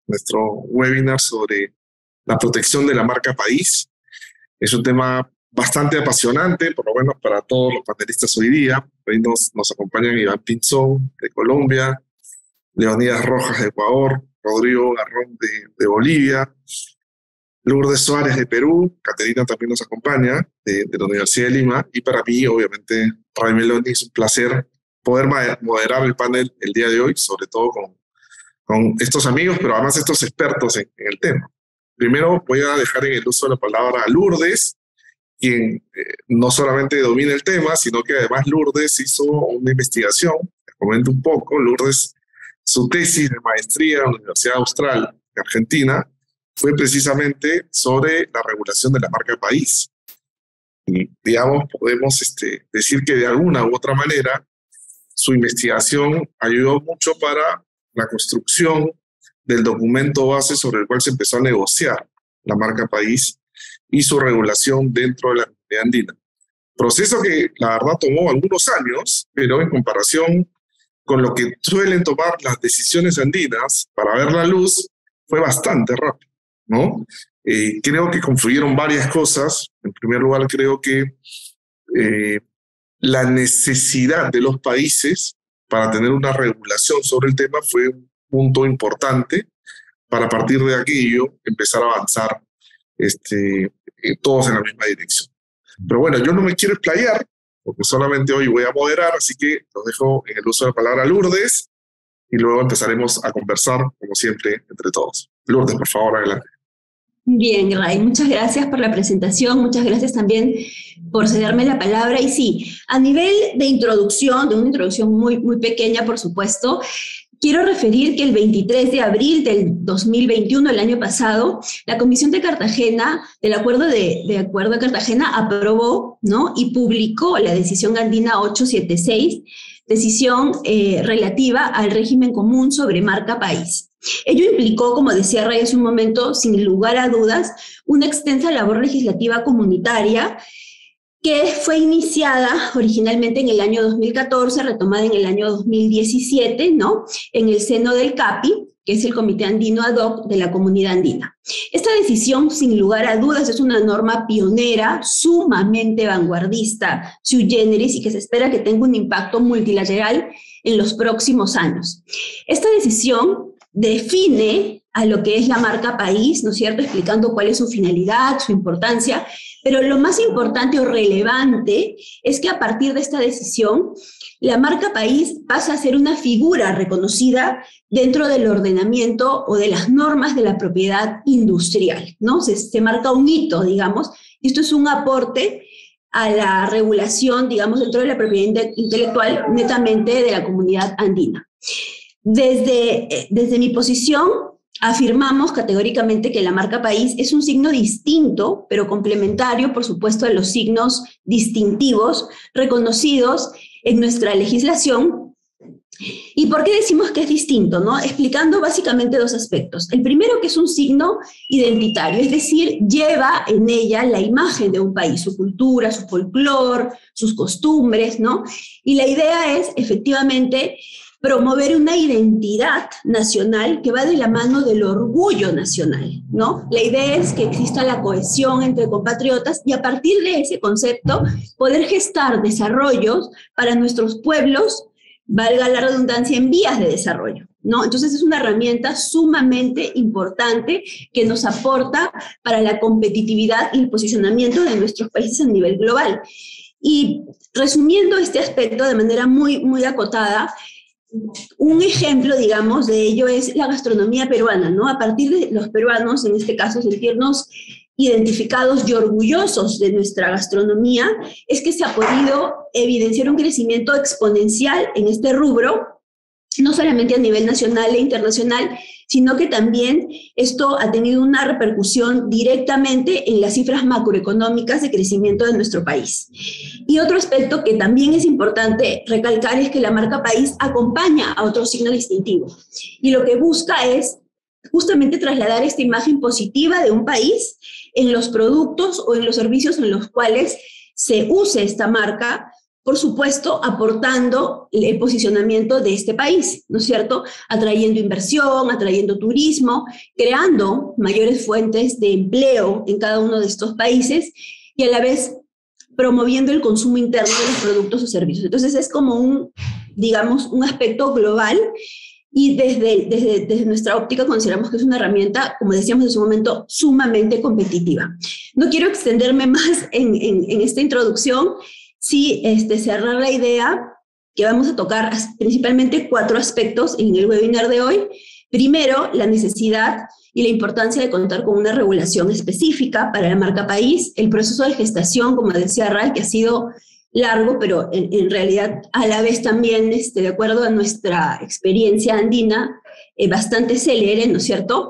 nuestro webinar sobre la protección de la marca país. Es un tema bastante apasionante, por lo menos para todos los panelistas hoy día. Hoy nos acompañan Iván Pinzón de Colombia, Leonidas Rojas de Ecuador, Rodrigo Garrón de Bolivia, Lourdes Suárez de Perú, Caterina también nos acompaña de la Universidad de Lima, y para mí, obviamente, Ray Meloni, es un placer poder moderar el panel el día de hoy, sobre todo con estos amigos, pero además estos expertos en el tema. Primero voy a dejar en el uso de la palabra a Lourdes, quien no solamente domina el tema, sino que además Lourdes hizo una investigación. Les comento un poco. Lourdes, su tesis de maestría en la Universidad Austral de Argentina fue precisamente sobre la regulación de la marca país. Y, digamos, podemos decir que de alguna u otra manera su investigación ayudó mucho para la construcción del documento base sobre el cual se empezó a negociar la marca país y su regulación dentro de la comunidad andina. Proceso que la verdad tomó algunos años, pero en comparación con lo que suelen tomar las decisiones andinas para ver la luz, fue bastante rápido, ¿no? Creo que confluyeron varias cosas. En primer lugar, creo que la necesidad de los países para tener una regulación sobre el tema fue un punto importante para, a partir de aquello, empezar a avanzar todos en la misma dirección. Pero bueno, yo no me quiero explayar, porque solamente hoy voy a moderar, así que los dejo en el uso de la palabra Lourdes, y luego empezaremos a conversar, como siempre, entre todos. Lourdes, por favor, adelante. Bien, Ray, muchas gracias por la presentación, muchas gracias también por cederme la palabra. Y sí, a nivel de introducción, de una introducción muy, muy pequeña, por supuesto, quiero referir que el 23 de abril del 2021, el año pasado, la Comisión de Cartagena, del Acuerdo de Acuerdo de Cartagena, aprobó, ¿no?, y publicó la decisión andina 876, decisión relativa al régimen común sobre marca país. Ello implicó, como decía Ray hace un momento, sin lugar a dudas, una extensa labor legislativa comunitaria que fue iniciada originalmente en el año 2014, retomada en el año 2017, ¿no?, en el seno del CAPI, que es el Comité Andino Ad Hoc de la Comunidad Andina. Esta decisión, sin lugar a dudas, es una norma pionera, sumamente vanguardista, sui generis, y que se espera que tenga un impacto multilateral en los próximos años. Esta decisión define a lo que es la marca país, ¿no es cierto?, explicando cuál es su finalidad, su importancia, pero lo más importante o relevante es que a partir de esta decisión, la marca país pasa a ser una figura reconocida dentro del ordenamiento o de las normas de la propiedad industrial, ¿no? Se marca un hito, digamos, y esto es un aporte a la regulación, digamos, dentro de la propiedad intelectual netamente de la comunidad andina. Desde mi posición, afirmamos categóricamente que la marca país es un signo distinto, pero complementario, por supuesto, a los signos distintivos reconocidos en nuestra legislación. ¿Y por qué decimos que es distinto, no? Explicando básicamente dos aspectos. El primero, que es un signo identitario, es decir, lleva en ella la imagen de un país, su cultura, su folclore, sus costumbres, ¿no? Y la idea es, efectivamente, promover una identidad nacional que va de la mano del orgullo nacional, ¿no? La idea es que exista la cohesión entre compatriotas y, a partir de ese concepto, poder gestar desarrollos para nuestros pueblos, valga la redundancia, en vías de desarrollo, ¿no? Entonces es una herramienta sumamente importante que nos aporta para la competitividad y el posicionamiento de nuestros países a nivel global. Y resumiendo este aspecto de manera muy, muy acotada, un ejemplo, digamos, de ello es la gastronomía peruana, ¿no? A partir de los peruanos, en este caso, sentirnos identificados y orgullosos de nuestra gastronomía, es que se ha podido evidenciar un crecimiento exponencial en este rubro, no solamente a nivel nacional e internacional, sino que también esto ha tenido una repercusión directamente en las cifras macroeconómicas de crecimiento de nuestro país. Y otro aspecto que también es importante recalcar es que la marca país acompaña a otro signo distintivo, y lo que busca es justamente trasladar esta imagen positiva de un país en los productos o en los servicios en los cuales se use esta marca, por supuesto, aportando el posicionamiento de este país, ¿no es cierto? Atrayendo inversión, atrayendo turismo, creando mayores fuentes de empleo en cada uno de estos países y a la vez promoviendo el consumo interno de los productos o servicios. Entonces es como digamos, un aspecto global y desde nuestra óptica consideramos que es una herramienta, como decíamos en su momento, sumamente competitiva. No quiero extenderme más en esta introducción, sí cerrar la idea que vamos a tocar principalmente 4 aspectos en el webinar de hoy. Primero, la necesidad y la importancia de contar con una regulación específica para la marca país, el proceso de gestación, como decía Ray, que ha sido largo, pero en realidad a la vez también, de acuerdo a nuestra experiencia andina, bastante célere, ¿no es cierto?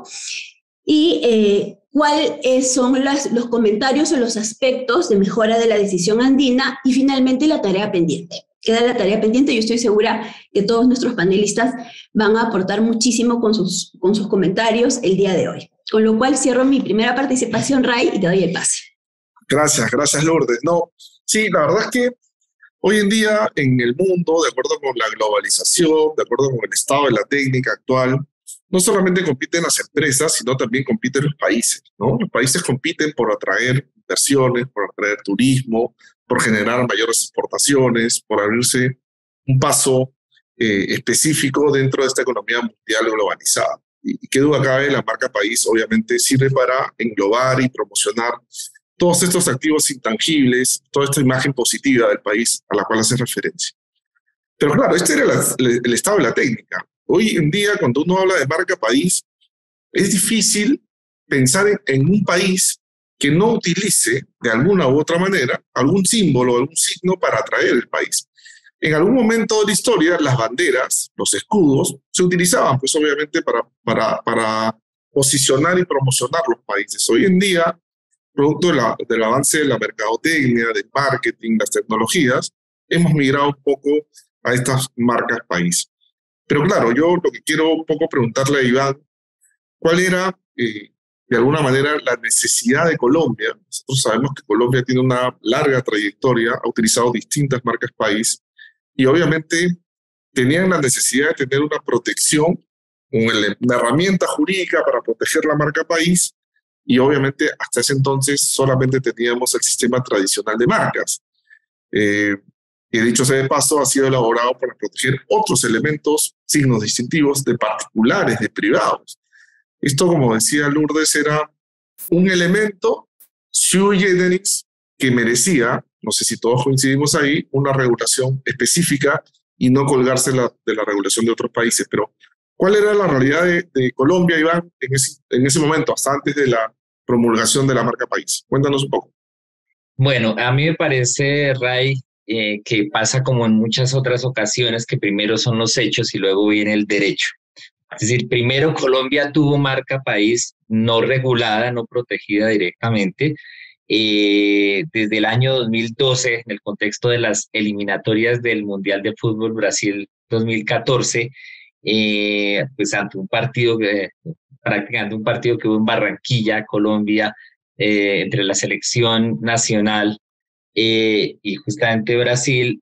Y cuáles son los comentarios o los aspectos de mejora de la decisión andina y finalmente la tarea pendiente. Queda la tarea pendiente. Yo estoy segura que todos nuestros panelistas van a aportar muchísimo con sus comentarios el día de hoy. Con lo cual cierro mi primera participación, Ray, y te doy el pase. Gracias, Lourdes. No, sí, la verdad es que hoy en día en el mundo, de acuerdo con la globalización, de acuerdo con el estado de la técnica actual, no solamente compiten las empresas, sino también compiten los países, ¿no? Los países compiten por atraer inversiones, por atraer turismo, por generar mayores exportaciones, por abrirse un paso específico dentro de esta economía mundial globalizada. Y qué duda cabe, la marca país obviamente sirve para englobar y promocionar todos estos activos intangibles, toda esta imagen positiva del país a la cual hace referencia. Pero claro, este era el estado de la técnica. Hoy en día, cuando uno habla de marca país, es difícil pensar en un país que no utilice de alguna u otra manera algún símbolo, algún signo para atraer el país. En algún momento de la historia, las banderas, los escudos, se utilizaban pues obviamente para posicionar y promocionar los países. Hoy en día, producto del avance de la mercadotecnia, del marketing, las tecnologías, hemos migrado un poco a estas marcas país. Pero claro, yo lo que quiero un poco preguntarle a Iván, ¿cuál era de alguna manera la necesidad de Colombia? Nosotros sabemos que Colombia tiene una larga trayectoria, ha utilizado distintas marcas país y obviamente tenían la necesidad de tener una protección, una herramienta jurídica para proteger la marca país y obviamente hasta ese entonces solamente teníamos el sistema tradicional de marcas. Que dicho sea de paso, ha sido elaborado para proteger otros elementos, signos distintivos de particulares, de privados. Esto, como decía Lourdes, era un elemento sui generis que merecía, no sé si todos coincidimos ahí, una regulación específica y no colgarse de la regulación de otros países. Pero, ¿cuál era la realidad de Colombia, Iván, en ese momento, hasta antes de la promulgación de la marca país? Cuéntanos un poco. Bueno, a mí me parece, Ray, que pasa como en muchas otras ocasiones, que primero son los hechos y luego viene el derecho. Es decir, primero Colombia tuvo marca país no regulada, no protegida directamente. Desde el año 2012, en el contexto de las eliminatorias del Mundial de Fútbol Brasil 2014, pues ante un partido, prácticamente un partido que hubo en Barranquilla, Colombia, entre la selección nacional y justamente Brasil,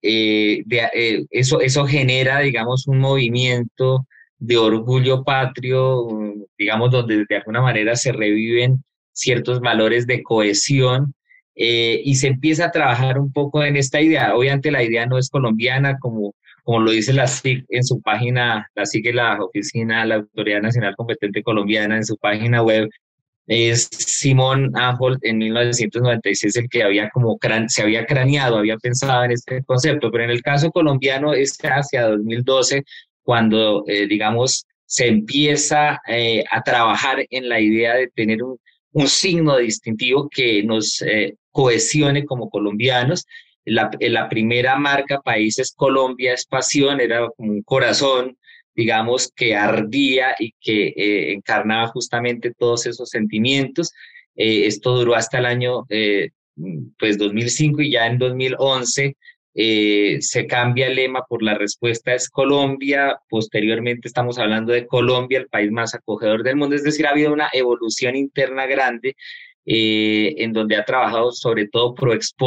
eso genera, digamos, un movimiento de orgullo patrio, digamos, donde de alguna manera se reviven ciertos valores de cohesión y se empieza a trabajar un poco en esta idea. Obviamente la idea no es colombiana, como lo dice la SIC en su página, la SIC es la oficina, la Autoridad Nacional Competente Colombiana, en su página web. Es Simón Anholt en 1996 el que se había craneado, había pensado en este concepto, pero en el caso colombiano es hacia 2012 cuando, digamos, se empieza a trabajar en la idea de tener un signo distintivo que nos cohesione como colombianos. La primera marca país es Colombia, es pasión, era como un corazón, digamos, que ardía y que encarnaba justamente todos esos sentimientos. Esto duró hasta el año pues 2005 y ya en 2011 se cambia el lema por la respuesta es Colombia. Posteriormente estamos hablando de Colombia, el país más acogedor del mundo. Es decir, ha habido una evolución interna grande en donde ha trabajado sobre todo ProExport,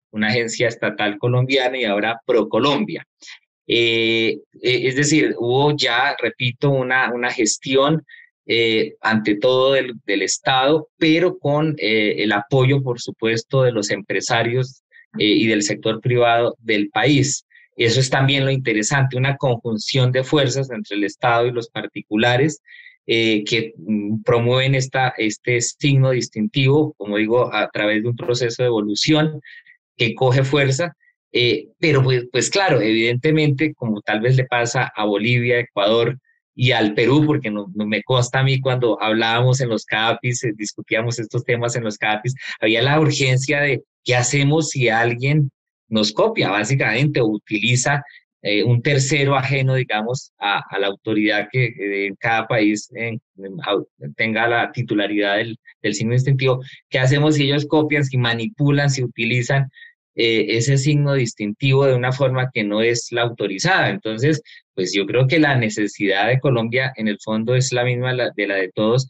una agencia estatal colombiana, y ahora ProColombia. Es decir, hubo ya, repito, una gestión ante todo del Estado, pero con el apoyo, por supuesto, de los empresarios y del sector privado del país. Eso es también lo interesante, una conjunción de fuerzas entre el Estado y los particulares que promueven este signo distintivo, como digo, a través de un proceso de evolución que coge fuerza. Pero pues claro, evidentemente, como tal vez le pasa a Bolivia, Ecuador y al Perú, porque no me consta a mí cuando hablábamos en los CAPIs, discutíamos estos temas en los CAPIs, había la urgencia de qué hacemos si alguien nos copia, básicamente, o utiliza un tercero ajeno, digamos, a la autoridad que en cada país tenga la titularidad del signo distintivo. ¿Qué hacemos si ellos copian, si manipulan, si utilizan ese signo distintivo de una forma que no es la autorizada? Entonces, pues yo creo que la necesidad de Colombia en el fondo es la misma de la de todos,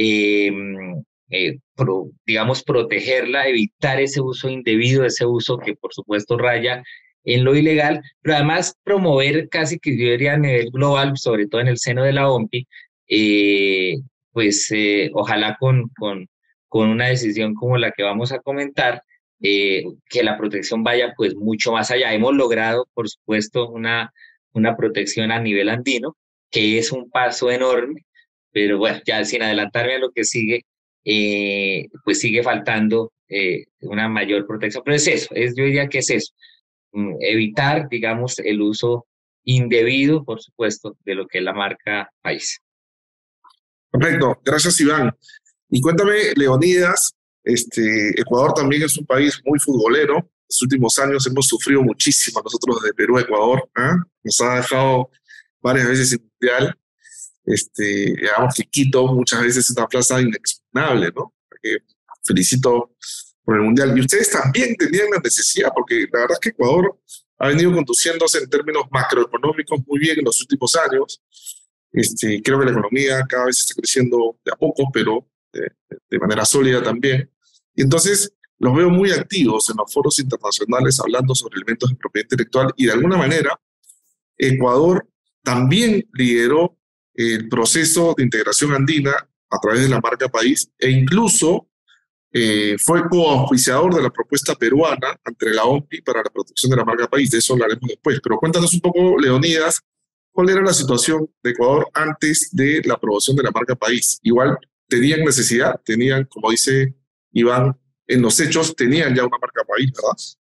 digamos, protegerla, evitar ese uso indebido, ese uso que por supuesto raya en lo ilegal, pero además promover casi que yo diría a nivel global, sobre todo en el seno de la OMPI, ojalá con una decisión como la que vamos a comentar, que la protección vaya pues mucho más allá. Hemos logrado, por supuesto, una protección a nivel andino, que es un paso enorme, pero bueno, ya sin adelantarme a lo que sigue, pues sigue faltando una mayor protección. Pero es eso, yo diría que es eso, evitar, digamos, el uso indebido, por supuesto, de lo que es la marca país. Perfecto, gracias Iván. Y cuéntame, Leonidas, Ecuador también es un país muy futbolero. En los últimos años hemos sufrido muchísimo nosotros desde Perú a Ecuador. Nos ha dejado varias veces en mundial. Digamos que Quito muchas veces es una plaza inexpugnable, ¿no? Felicito por el mundial. Y ustedes también tenían la necesidad, porque la verdad es que Ecuador ha venido conduciéndose en términos macroeconómicos muy bien en los últimos años. Creo que la economía cada vez está creciendo de a poco, pero de manera sólida también. Y entonces los veo muy activos en los foros internacionales hablando sobre elementos de propiedad intelectual, y de alguna manera Ecuador también lideró el proceso de integración andina a través de la marca país, e incluso fue coauspiciador de la propuesta peruana ante la OMPI para la protección de la marca país. De eso hablaremos después. Pero cuéntanos un poco, Leonidas, ¿cuál era la situación de Ecuador antes de la aprobación de la marca país? Igual tenían necesidad, tenían, como dice Iván, en los hechos tenían ya una marca país, ¿verdad?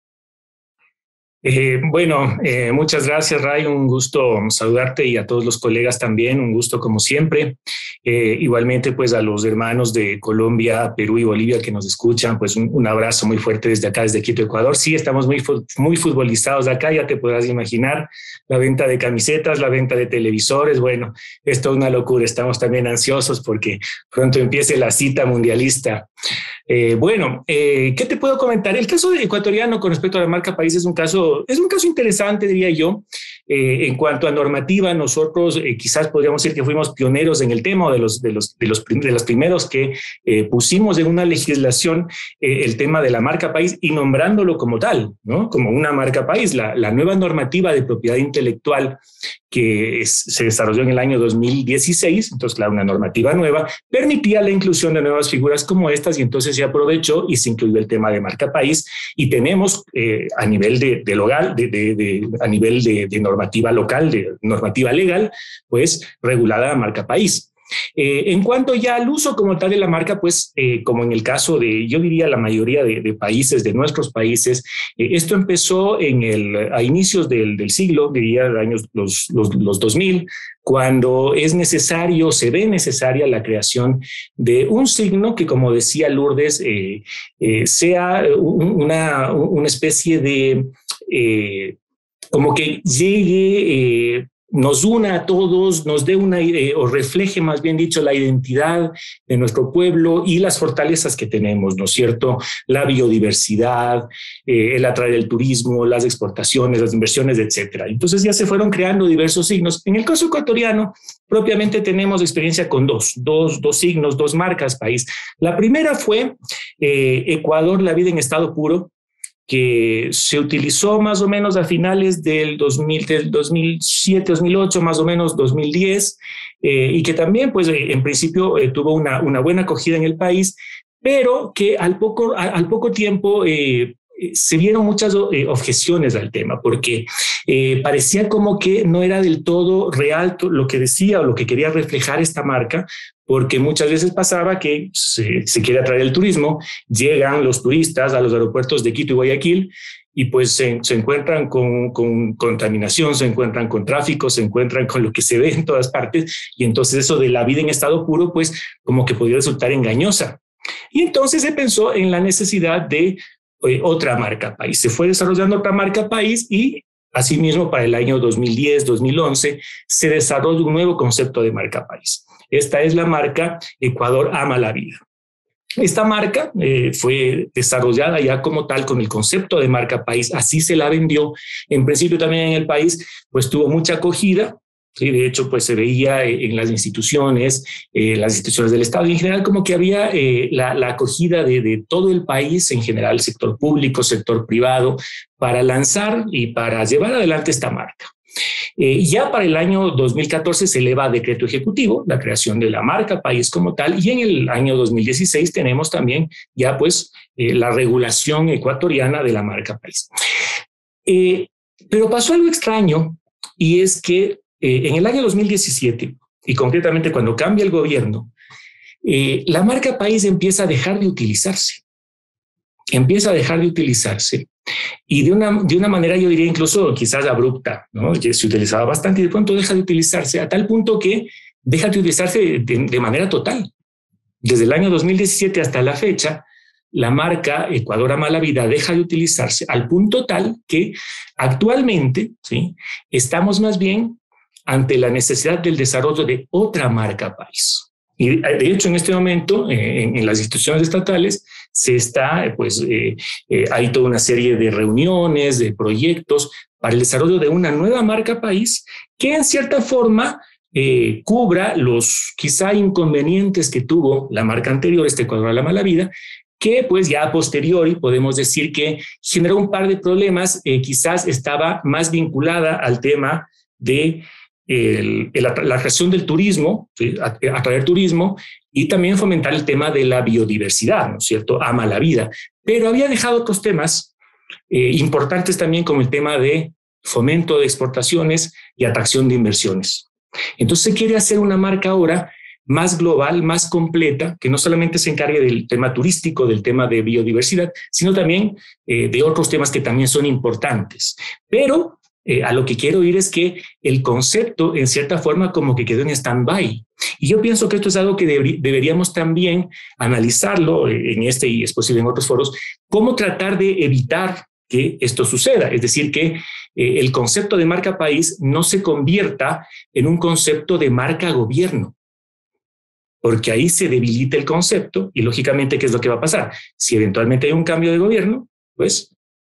Muchas gracias, Ray. Un gusto saludarte, y a todos los colegas también. Un gusto como siempre. Igualmente, pues a los hermanos de Colombia, Perú y Bolivia que nos escuchan, pues un abrazo muy fuerte desde acá, desde Quito, Ecuador. Sí, estamos muy futbolizados acá, ya te podrás imaginar. La venta de camisetas, la venta de televisores, bueno, esto es una locura. Estamos también ansiosos porque pronto empiece la cita mundialista. ¿Qué te puedo comentar? El caso ecuatoriano con respecto a la marca país es un caso interesante, diría yo. En cuanto a normativa, nosotros quizás podríamos decir que fuimos pioneros en el tema, o de los primeros que pusimos en una legislación el tema de la marca país, y nombrándolo como tal, ¿no? Como una marca país. La nueva normativa de propiedad intelectual que se desarrolló en el año 2016, entonces claro, una normativa nueva, permitía la inclusión de nuevas figuras como estas, y entonces se aprovechó y se incluyó el tema de marca país, y tenemos a nivel a nivel de normativa local, de normativa legal, pues regulada la marca país. En cuanto ya al uso como tal de la marca, pues como en el caso de, yo diría, la mayoría de países, de nuestros países, esto empezó a inicios del siglo, diría los 2000, cuando se ve necesaria la creación de un signo que, como decía Lourdes, sea una especie de, como que llegue, nos una a todos, nos dé o refleje, más bien dicho, la identidad de nuestro pueblo y las fortalezas que tenemos, ¿no es cierto? La biodiversidad, el atraer el turismo, las exportaciones, las inversiones, etcétera. Entonces ya se fueron creando diversos signos. En el caso ecuatoriano, propiamente tenemos experiencia con dos signos, dos marcas país. La primera fue Ecuador, la vida en estado puro, que se utilizó más o menos a finales del 2007, 2008, más o menos 2010, y que también, pues, en principio tuvo una buena acogida en el país, pero que al poco tiempo se vieron muchas objeciones al tema, porque parecía como que no era del todo real lo que decía o lo que quería reflejar esta marca, porque muchas veces pasaba que se quiere atraer el turismo, llegan los turistas a los aeropuertos de Quito y Guayaquil y pues se encuentran con contaminación, se encuentran con tráfico, se encuentran con lo que se ve en todas partes, y entonces eso de la vida en estado puro, pues como que podía resultar engañosa. Y entonces se pensó en la necesidad de otra marca país. Se fue desarrollando otra marca país y asimismo para el año 2010, 2011 se desarrolló un nuevo concepto de marca país. Esta es la marca Ecuador Ama la Vida. Esta marca fue desarrollada ya como tal con el concepto de marca país, así se la vendió. En principio también en el país pues tuvo mucha acogida. Sí, de hecho, pues se veía en las instituciones del Estado y en general como que había la acogida de todo el país, en general, sector público, sector privado, para lanzar y para llevar adelante esta marca. Ya para el año 2014 se eleva a decreto ejecutivo la creación de la marca país como tal, y en el año 2016 tenemos también ya pues la regulación ecuatoriana de la marca país. Pero pasó algo extraño, y es que en el año 2017, y concretamente cuando cambia el gobierno, la marca país empieza a dejar de utilizarse. Y de una manera, yo diría incluso quizás abrupta, ¿no? Que se utilizaba bastante y de pronto deja de utilizarse a tal punto que deja de utilizarse de manera total. Desde el año 2017 hasta la fecha, la marca Ecuador Ama la Vida deja de utilizarse al punto tal que actualmente, ¿sí?, estamos más bien ante la necesidad del desarrollo de otra marca país. Y de hecho, en este momento, en las instituciones estatales, hay toda una serie de reuniones, de proyectos para el desarrollo de una nueva marca país que en cierta forma cubra los quizá inconvenientes que tuvo la marca anterior, Ecuador Ama la Vida, que pues ya a posteriori podemos decir que generó un par de problemas, quizás estaba más vinculada al tema de la atracción del turismo, ¿sí?, atraer turismo y también fomentar el tema de la biodiversidad, ¿no es cierto? Ama la vida, pero había dejado otros temas importantes también, como el tema de fomento de exportaciones y atracción de inversiones. Entonces se quiere hacer una marca ahora más global, más completa, que no solamente se encargue del tema turístico, del tema de biodiversidad, sino también de otros temas que también son importantes. Pero a lo que quiero ir es que el concepto, en cierta forma, como que quedó en stand-by. Y yo pienso que esto es algo que deberíamos también analizarlo en este y es posible en otros foros, cómo tratar de evitar que esto suceda. Es decir, que el concepto de marca país no se convierta en un concepto de marca gobierno, porque ahí se debilita el concepto y lógicamente, ¿qué es lo que va a pasar? Si eventualmente hay un cambio de gobierno, pues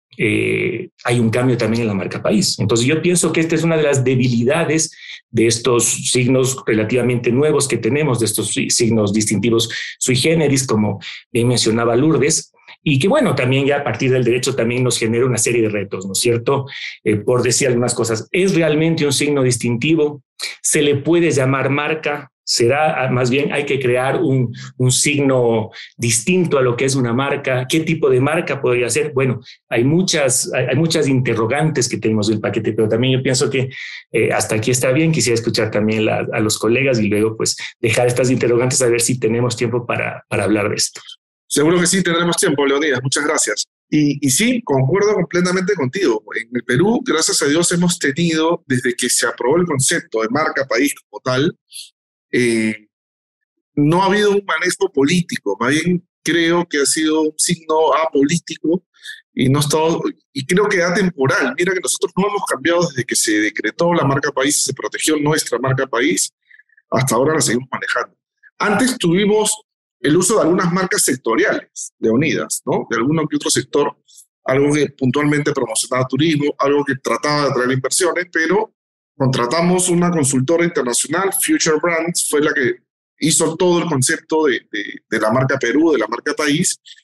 hay un cambio también en la marca país. Entonces yo pienso que esta es una de las debilidades de estos signos relativamente nuevos que tenemos, de estos signos distintivos sui generis, como bien mencionaba Lourdes, y que bueno, también ya a partir del derecho también nos genera una serie de retos, ¿no es cierto? Por decir algunas cosas, ¿es realmente un signo distintivo? ¿Se le puede llamar marca? ¿Será más bien hay que crear un signo distinto a lo que es una marca? ¿Qué tipo de marca podría ser? Bueno, hay muchas interrogantes que tenemos del paquete, pero también yo pienso que hasta aquí está bien. Quisiera escuchar también a los colegas y luego pues dejar estas interrogantes a ver si tenemos tiempo para hablar de esto. Seguro que sí, tendremos tiempo, Leonidas. Muchas gracias. Y sí, concuerdo completamente contigo. En el Perú, gracias a Dios, hemos tenido, desde que se aprobó el concepto de marca país como tal, no ha habido un manejo político, más bien creo que ha sido un signo apolítico y creo que atemporal. Mira que nosotros no hemos cambiado desde que se decretó la marca país y se protegió nuestra marca país, hasta ahora la seguimos manejando. Antes tuvimos el uso de algunas marcas sectoriales, Leonidas, ¿no? De alguno que otro sector, algo que puntualmente promocionaba turismo, algo que trataba de atraer inversiones, pero contratamos una consultora internacional, Future Brands, fue la que hizo todo el concepto de la marca Perú, de la marca país,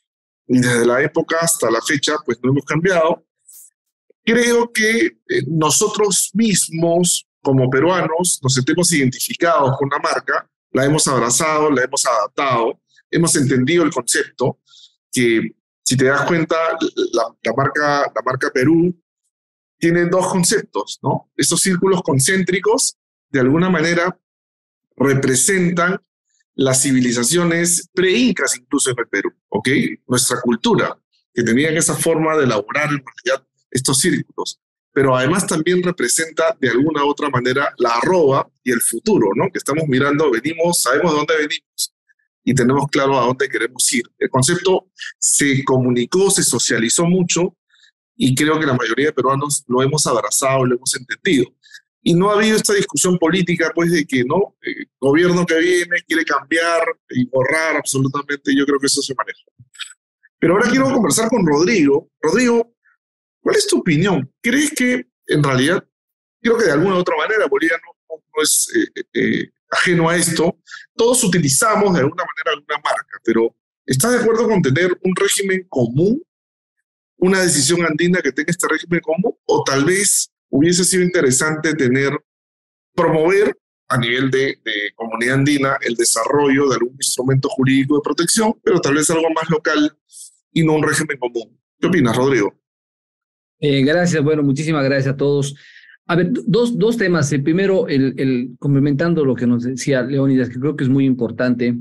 y desde la época hasta la fecha pues no hemos cambiado. Creo que nosotros mismos como peruanos nos sentimos identificados con la marca, la hemos abrazado, la hemos adaptado, hemos entendido el concepto, que si te das cuenta, la marca Perú tiene dos conceptos, ¿no? Esos círculos concéntricos, de alguna manera, representan las civilizaciones pre-incas incluso en el Perú, ¿ok? Nuestra cultura, que tenían esa forma de elaborar en realidad estos círculos, pero además también representa de alguna u otra manera la arroba y el futuro, ¿no? Que estamos mirando, venimos, sabemos de dónde venimos y tenemos claro a dónde queremos ir. El concepto se comunicó, se socializó mucho y creo que la mayoría de peruanos lo hemos abrazado, lo hemos entendido. Y no ha habido esta discusión política, pues, de que no, el gobierno que viene quiere cambiar y borrar absolutamente. Yo creo que eso se maneja. Pero ahora quiero conversar con Rodrigo. Rodrigo, ¿cuál es tu opinión? ¿Crees que en realidad, creo que de alguna u otra manera Bolivia no es ajeno a esto? Todos utilizamos de alguna manera alguna marca, pero ¿estás de acuerdo con tener un régimen común? ¿Una decisión andina que tenga este régimen común? ¿O tal vez hubiese sido interesante promover a nivel de comunidad andina el desarrollo de algún instrumento jurídico de protección, pero tal vez algo más local y no un régimen común? ¿Qué opinas, Rodrigo? Gracias, bueno, muchísimas gracias a todos. A ver, dos temas. El primero, complementando lo que nos decía Leónidas, que creo que es muy importante.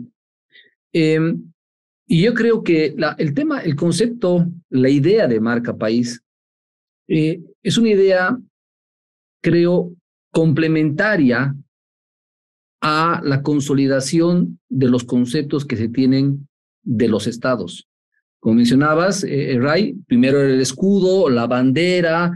Y yo creo que el concepto, la idea de marca país, es una idea, creo, complementaria a la consolidación de los conceptos que se tienen de los estados. Como mencionabas, Ray, primero el escudo, la bandera.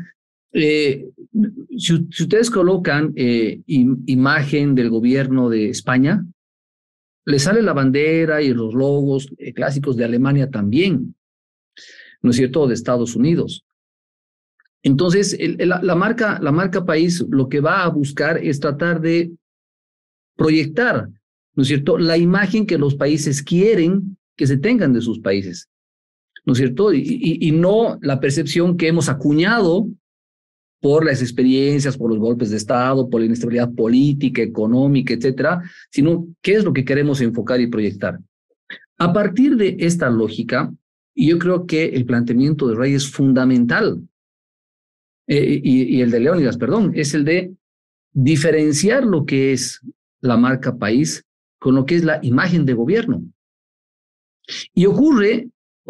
Si ustedes colocan imagen del gobierno de España, le sale la bandera y los logos clásicos de Alemania también, ¿no es cierto?, de Estados Unidos. Entonces, la marca país lo que va a buscar es tratar de proyectar, ¿no es cierto?, la imagen que los países quieren que se tengan de sus países, ¿no es cierto? Y no la percepción que hemos acuñado por las experiencias, por los golpes de Estado, por la inestabilidad política, económica, etcétera, sino qué es lo que queremos enfocar y proyectar. A partir de esta lógica, yo creo que el planteamiento de Ray es fundamental, y el de Leónidas, perdón, es el de diferenciar lo que es la marca país con lo que es la imagen de gobierno. Y ocurre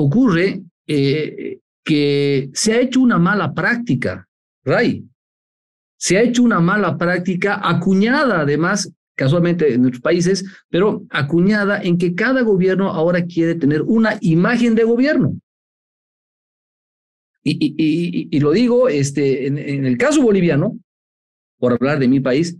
que se ha hecho una mala práctica, Ray. Se ha hecho una mala práctica acuñada, además, casualmente en nuestros países, pero acuñada en que cada gobierno ahora quiere tener una imagen de gobierno. Y lo digo en el caso boliviano, por hablar de mi país,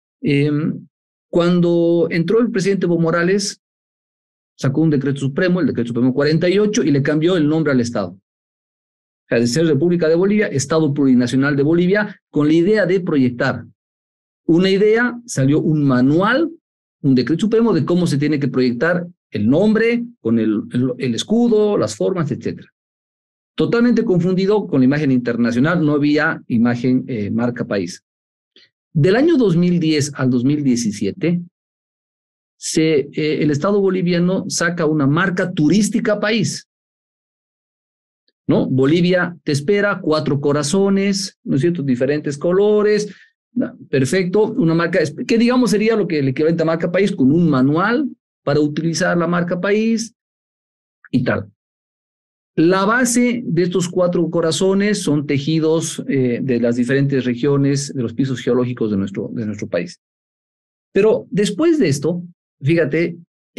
cuando entró el presidente Evo Morales, sacó un decreto supremo, el decreto supremo 48, y le cambió el nombre al Estado. O sea, de ser República de Bolivia, Estado Plurinacional de Bolivia, con la idea de proyectar. Una idea, salió un manual, un decreto supremo de cómo se tiene que proyectar el nombre, con el escudo, las formas, etc. Totalmente confundido con la imagen internacional, no había imagen marca país. Del año 2010 al 2017, el Estado boliviano saca una marca turística país, ¿no? Bolivia te espera, 4 corazones, ¿no es cierto?, diferentes colores, perfecto, una marca que digamos sería lo que el equivalente a marca país, con un manual para utilizar la marca país y tal. La base de estos 4 corazones son tejidos de las diferentes regiones de los pisos geológicos de nuestro país. Pero después de esto, fíjate,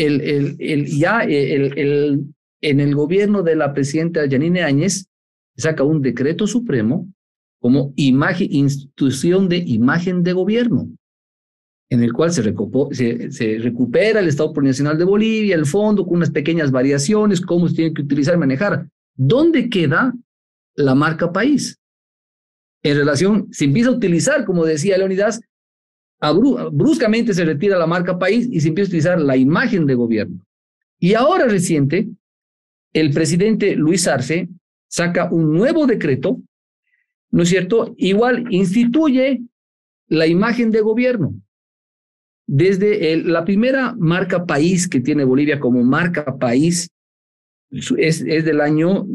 en el gobierno de la presidenta Yanine Áñez, saca un decreto supremo como institución de imagen de gobierno, en el cual se recupera el Estado Plurinacional de Bolivia, el fondo, con unas pequeñas variaciones, cómo se tiene que utilizar y manejar. ¿Dónde queda la marca país? En relación, se empieza a utilizar, como decía Leónidas, bruscamente se retira la marca país y se empieza a utilizar la imagen de gobierno. Y ahora reciente, el presidente Luis Arce saca un nuevo decreto, ¿no es cierto? Igual instituye la imagen de gobierno. Desde la primera marca país que tiene Bolivia como marca país es del año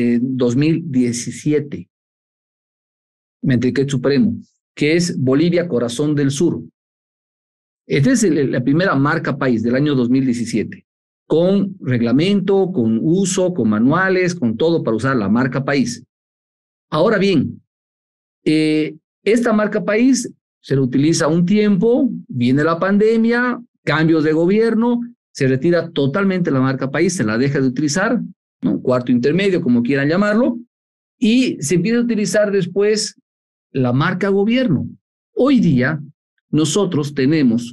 2017, mediante el decreto supremo, que es Bolivia Corazón del Sur. Esta es la primera marca país del año 2017, con reglamento, con uso, con manuales, con todo para usar la marca país. Ahora bien, esta marca país se la utiliza un tiempo, viene la pandemia, cambios de gobierno, se retira totalmente la marca país, se la deja de utilizar, ¿no? Cuarto intermedio, como quieran llamarlo, y se empieza a utilizar después la marca gobierno. Hoy día nosotros tenemos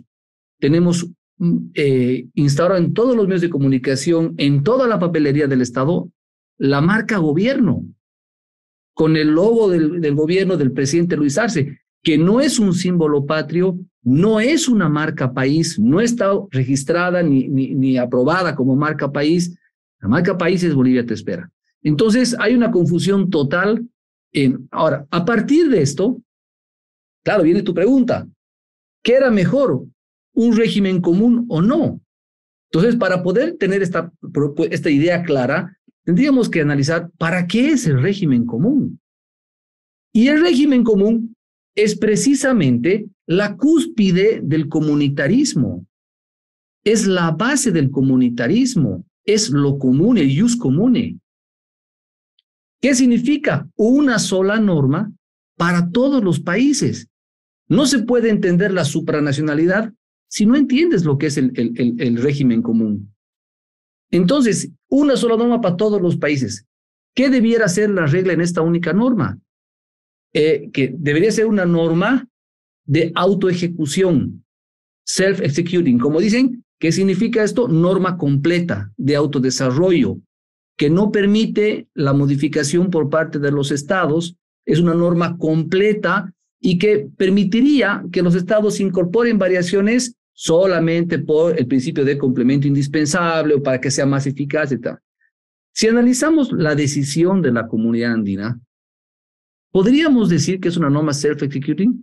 instaurado en todos los medios de comunicación, en toda la papelería del Estado, la marca gobierno, con el logo del gobierno del presidente Luis Arce, que no es un símbolo patrio, no es una marca país, no está registrada ni aprobada como marca país. La marca país es Bolivia Te Espera. Entonces hay una confusión total. Ahora, a partir de esto, claro, viene tu pregunta, ¿qué era mejor? ¿Un régimen común o no? Entonces, para poder tener esta idea clara, tendríamos que analizar ¿para qué es el régimen común? Y el régimen común es precisamente la cúspide del comunitarismo, es la base del comunitarismo, es lo común, el ius comune. ¿Qué significa? Una sola norma para todos los países. No se puede entender la supranacionalidad si no entiendes lo que es el régimen común. Entonces, una sola norma para todos los países. ¿Qué debiera ser la regla en esta única norma? Que debería ser una norma de autoejecución, self-executing, como dicen. ¿Qué significa esto? Norma completa de autodesarrollo, que no permite la modificación por parte de los estados, es una norma completa y que permitiría que los estados incorporen variaciones solamente por el principio de complemento indispensable o para que sea más eficaz, etc. Si analizamos la decisión de la Comunidad Andina, ¿podríamos decir que es una norma self-executing?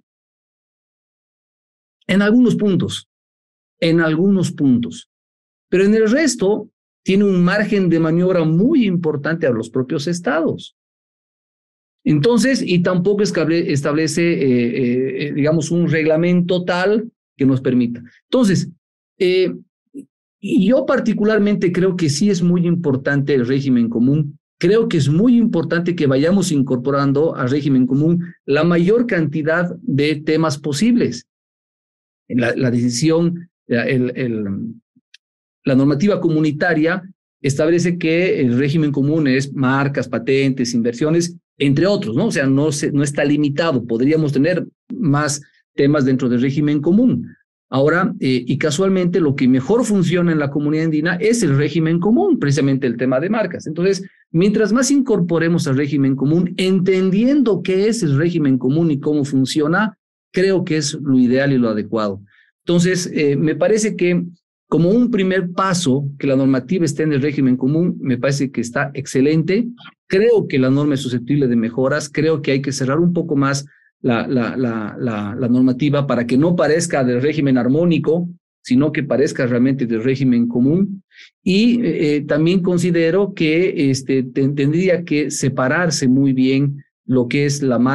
En algunos puntos, pero en el resto tiene un margen de maniobra muy importante a los propios estados. Entonces, y tampoco establece, digamos, un reglamento tal que nos permita. Entonces, yo particularmente creo que sí es muy importante el régimen común. Creo que es muy importante que vayamos incorporando al régimen común la mayor cantidad de temas posibles. La decisión, la normativa comunitaria establece que el régimen común es marcas, patentes, inversiones, entre otros, ¿no? O sea, no está limitado. Podríamos tener más temas dentro del régimen común. Ahora, y casualmente, lo que mejor funciona en la comunidad andina es el régimen común, precisamente el tema de marcas. Entonces, mientras más incorporemos al régimen común, entendiendo qué es el régimen común y cómo funciona, creo que es lo ideal y lo adecuado. Entonces, me parece que como un primer paso, que la normativa esté en el régimen común, me parece que está excelente. Creo que la norma es susceptible de mejoras. Creo que hay que cerrar un poco más la normativa para que no parezca del régimen armónico, sino que parezca realmente del régimen común. Y también considero que tendría que separarse muy bien lo que es la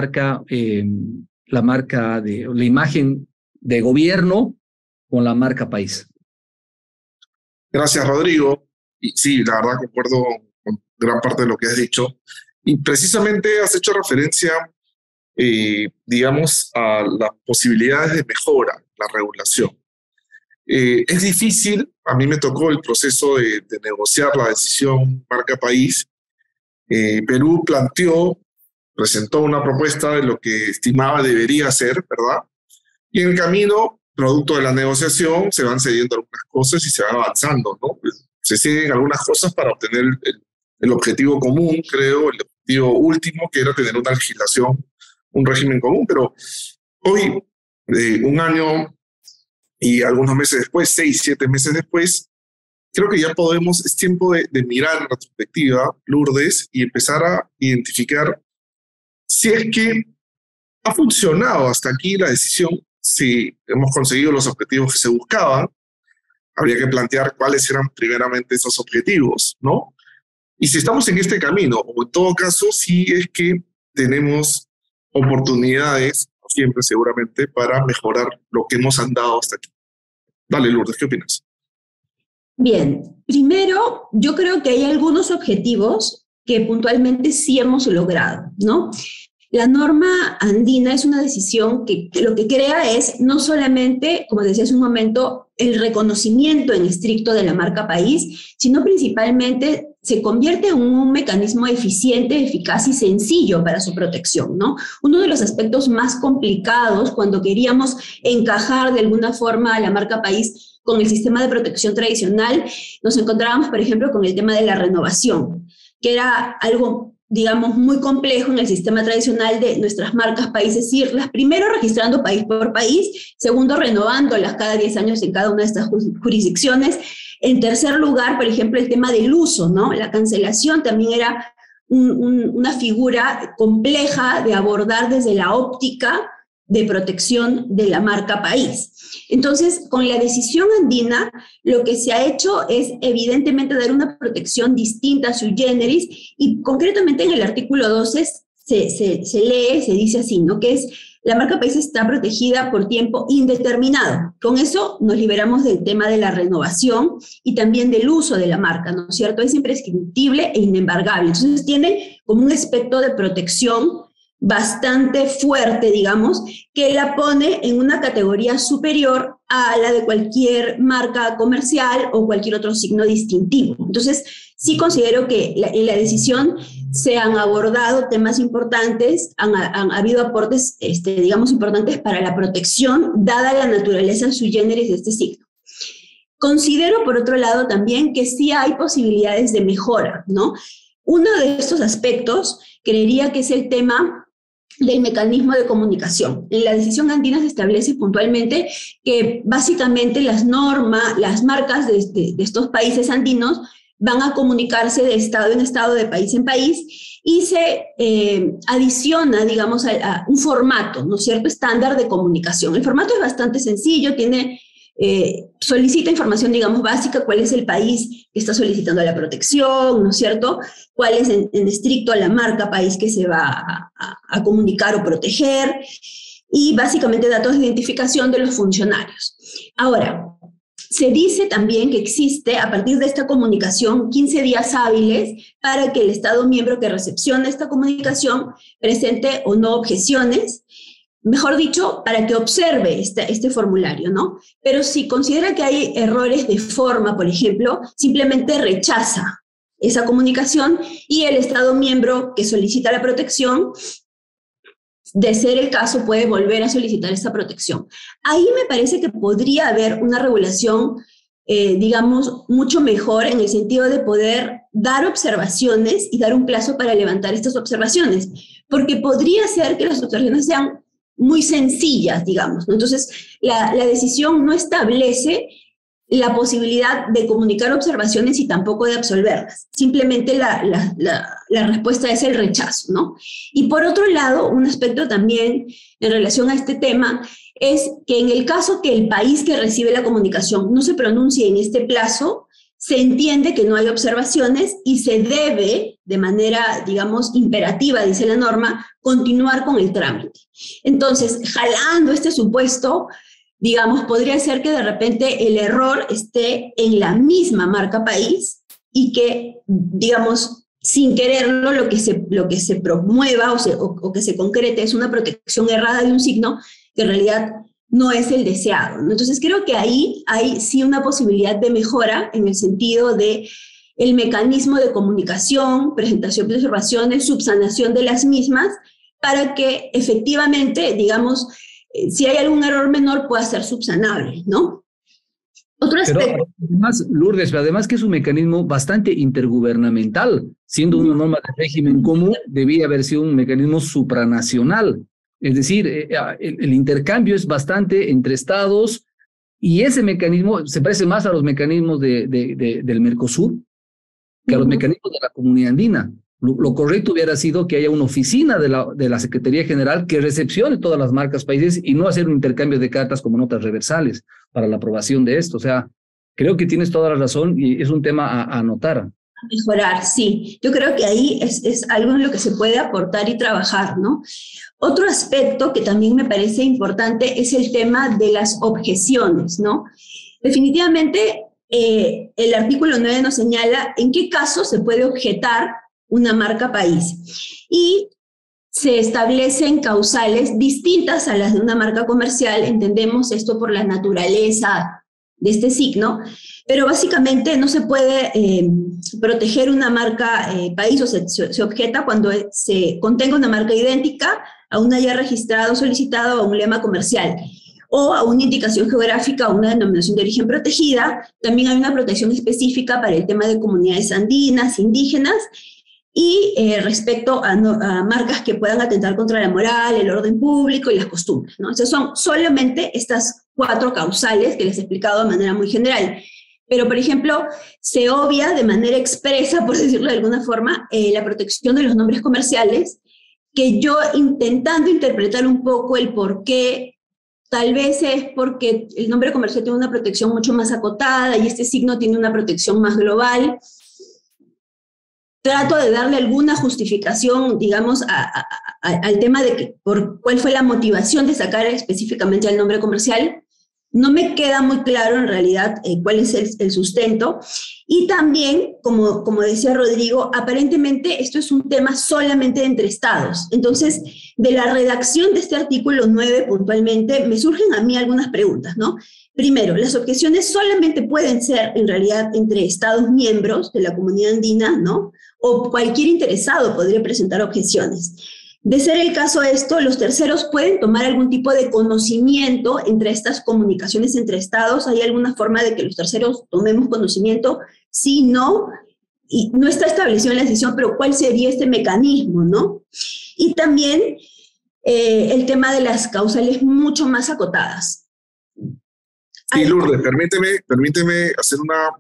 imagen de gobierno con la marca país. Gracias, Rodrigo. Y sí, la verdad concuerdo con gran parte de lo que has dicho. Y precisamente has hecho referencia, digamos, a las posibilidades de mejora, la regulación. Es difícil, a mí me tocó el proceso de negociar la decisión marca país. Perú presentó una propuesta de lo que estimaba debería ser, ¿verdad? Y en el camino, producto de la negociación, se van cediendo algunas cosas y se va avanzando, ¿no? Se ceden algunas cosas para obtener el objetivo común, creo, el objetivo último, que era tener una legislación, un régimen común. Pero hoy, un año y algunos meses después, 6, 7 meses después, creo que ya es tiempo de mirar en retrospectiva, Lourdes, y empezar a identificar si es que ha funcionado hasta aquí la decisión, si hemos conseguido los objetivos que se buscaban. Habría que plantear cuáles eran primeramente esos objetivos, ¿no? Y si estamos en este camino, o en todo caso, si es que tenemos oportunidades, siempre seguramente, para mejorar lo que hemos andado hasta aquí. Dale, Lourdes, ¿qué opinas? Bien, primero, yo creo que hay algunos objetivos que puntualmente sí hemos logrado, ¿no? La norma andina es una decisión que lo que crea es no solamente, como decía hace un momento, el reconocimiento en estricto de la marca país, sino principalmente se convierte en un mecanismo eficiente, eficaz y sencillo para su protección, ¿no? Uno de los aspectos más complicados cuando queríamos encajar de alguna forma a la marca país con el sistema de protección tradicional, nos encontrábamos, por ejemplo, con el tema de la renovación, que era algo, digamos, muy complejo en el sistema tradicional de nuestras marcas países, irlas primero registrando país por país, segundo renovándolas cada 10 años en cada una de estas jurisdicciones. En tercer lugar, por ejemplo, el tema del uso, ¿no? La cancelación también era una figura compleja de abordar desde la óptica de protección de la marca país. Entonces, con la decisión andina, lo que se ha hecho es evidentemente dar una protección distinta sui generis, y concretamente en el artículo 12 se dice así, ¿no? Que es: la marca país está protegida por tiempo indeterminado. Con eso nos liberamos del tema de la renovación y también del uso de la marca, ¿no es cierto? Es imprescriptible e inembargable. Entonces tiene como un aspecto de protección bastante fuerte, digamos, que la pone en una categoría superior a la de cualquier marca comercial o cualquier otro signo distintivo. Entonces, sí considero que en la decisión se han abordado temas importantes, han habido aportes, digamos, importantes para la protección, dada la naturaleza sui generis de este signo. Considero, por otro lado, también que sí hay posibilidades de mejora, ¿no? Uno de estos aspectos, creería que es el tema del mecanismo de comunicación. En la decisión andina se establece puntualmente que básicamente las marcas de estos países andinos van a comunicarse de estado en estado, de país en país, y se adiciona, digamos, a un formato, ¿no es cierto?, estándar de comunicación. El formato es bastante sencillo, solicita información, digamos, básica: cuál es el país que está solicitando la protección, ¿no es cierto?, cuál es en estricto la marca país que se va a comunicar o proteger, y básicamente datos de identificación de los funcionarios. Ahora, se dice también que existe, a partir de esta comunicación, 15 días hábiles para que el Estado miembro que recepcione esta comunicación presente o no objeciones, mejor dicho, para que observe este formulario, ¿no? Pero si considera que hay errores de forma, por ejemplo, simplemente rechaza esa comunicación, y el Estado miembro que solicita la protección, de ser el caso, puede volver a solicitar esta protección. Ahí me parece que podría haber una regulación, digamos, mucho mejor, en el sentido de poder dar observaciones y dar un plazo para levantar estas observaciones, porque podría ser que las observaciones sean muy sencillas, digamos, ¿no? Entonces, la decisión no establece la posibilidad de comunicar observaciones y tampoco de absolverlas. Simplemente la respuesta es el rechazo, ¿no? Y por otro lado, un aspecto también en relación a este tema es que en el caso que el país que recibe la comunicación no se pronuncie en este plazo, se entiende que no hay observaciones y se debe, de manera, digamos, imperativa, dice la norma, continuar con el trámite. Entonces, jalando este supuesto, digamos, podría ser que de repente el error esté en la misma marca país y que, digamos, sin quererlo, lo que se promueva o que se concrete es una protección errada de un signo que en realidad no es el deseado, ¿no? Entonces creo que ahí hay sí una posibilidad de mejora en el sentido de el mecanismo de comunicación, presentación de observaciones, subsanación de las mismas, para que efectivamente, digamos, si hay algún error menor pueda ser subsanable, ¿no? Otro aspecto. Pero además, Lourdes, además que es un mecanismo bastante intergubernamental, siendo una norma de régimen común, debía haber sido un mecanismo supranacional. Es decir, el intercambio es bastante entre estados, Y ese mecanismo se parece más a los mecanismos del Mercosur que a los mecanismos de la Comunidad Andina. Lo correcto hubiera sido que haya una oficina de la Secretaría General que recepcione todas las marcas países y no hacer un intercambio de cartas como notas reversales para la aprobación de esto. O sea, creo que tienes toda la razón y es un tema a anotar. Mejorar, sí. Yo creo que ahí es algo en lo que se puede aportar y trabajar, ¿no? Otro aspecto que también me parece importante es el tema de las objeciones, ¿no? Definitivamente, el artículo 9 nos señala en qué casos se puede objetar una marca país. Y se establecen causales distintas a las de una marca comercial, entendemos esto por la naturaleza de este signo, pero básicamente no se puede proteger una marca país o se objeta cuando se contenga una marca idéntica a una ya registrada o solicitada o a un lema comercial o a una indicación geográfica o una denominación de origen protegida. También hay una protección específica para el tema de comunidades andinas, indígenas, y respecto a marcas que puedan atentar contra la moral, el orden público y las costumbres, ¿no? Esas son solamente estas 4 causales que les he explicado de manera muy general. Pero, por ejemplo, se obvia de manera expresa, por decirlo de alguna forma, la protección de los nombres comerciales, que yo intentando interpretar un poco el por qué, tal vez es porque el nombre comercial tiene una protección mucho más acotada y este signo tiene una protección más global. Trato de darle alguna justificación, digamos, al tema de cuál fue la motivación de sacar específicamente el nombre comercial. No me queda muy claro en realidad cuál es el sustento. Y también, como decía Rodrigo, aparentemente esto es un tema solamente entre estados. Entonces, de la redacción de este artículo 9 puntualmente, me surgen a mí algunas preguntas, ¿no? Primero, las objeciones solamente pueden ser en realidad entre estados miembros de la Comunidad Andina, ¿no? O cualquier interesado podría presentar objeciones. De ser el caso esto, los terceros pueden tomar algún tipo de conocimiento entre estas comunicaciones entre estados. ¿Hay alguna forma de que los terceros tomemos conocimiento? Sí, no. Y no está establecido en la decisión, pero ¿cuál sería este mecanismo, no? Y también el tema de las causales mucho más acotadas. Sí, Lourdes, permíteme hacer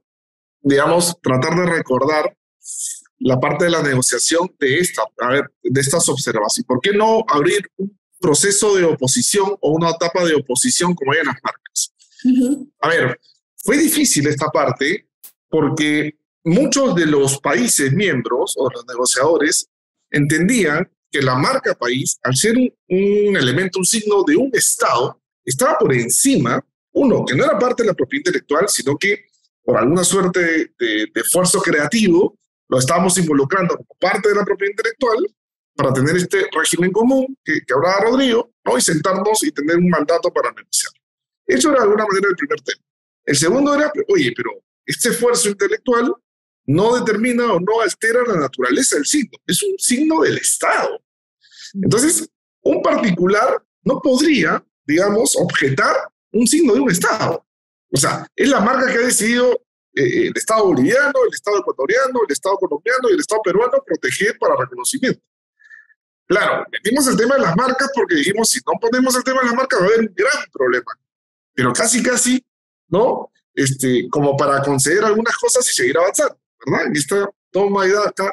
tratar de recordar la parte de la negociación de estas observaciones. ¿Por qué no abrir un proceso de oposición o una etapa de oposición como hay en las marcas? Uh-huh. A ver, fue difícil esta parte porque muchos de los países miembros o los negociadores entendían que la marca país, al ser un elemento, un signo de un Estado, estaba por encima, que no era parte de la propiedad intelectual, sino que por alguna suerte de esfuerzo creativo, lo estábamos involucrando como parte de la propiedad intelectual para tener este régimen común que hablaba Rodrigo, ¿no? Y sentarnos y tener un mandato para negociar. Eso era de alguna manera el primer tema. El segundo era, oye, pero este esfuerzo intelectual no determina o no altera la naturaleza del signo. Es un signo del Estado. Entonces, un particular no podría, digamos, objetar un signo de un Estado. O sea, es la marca que ha decidido el Estado boliviano, el Estado ecuatoriano, el Estado colombiano y el Estado peruano proteger para reconocimiento. Claro, metimos el tema de las marcas porque dijimos, si no ponemos el tema de las marcas va a haber un gran problema. Pero casi, ¿no? Como para conceder algunas cosas y seguir avanzando, ¿verdad? En esta toma y daca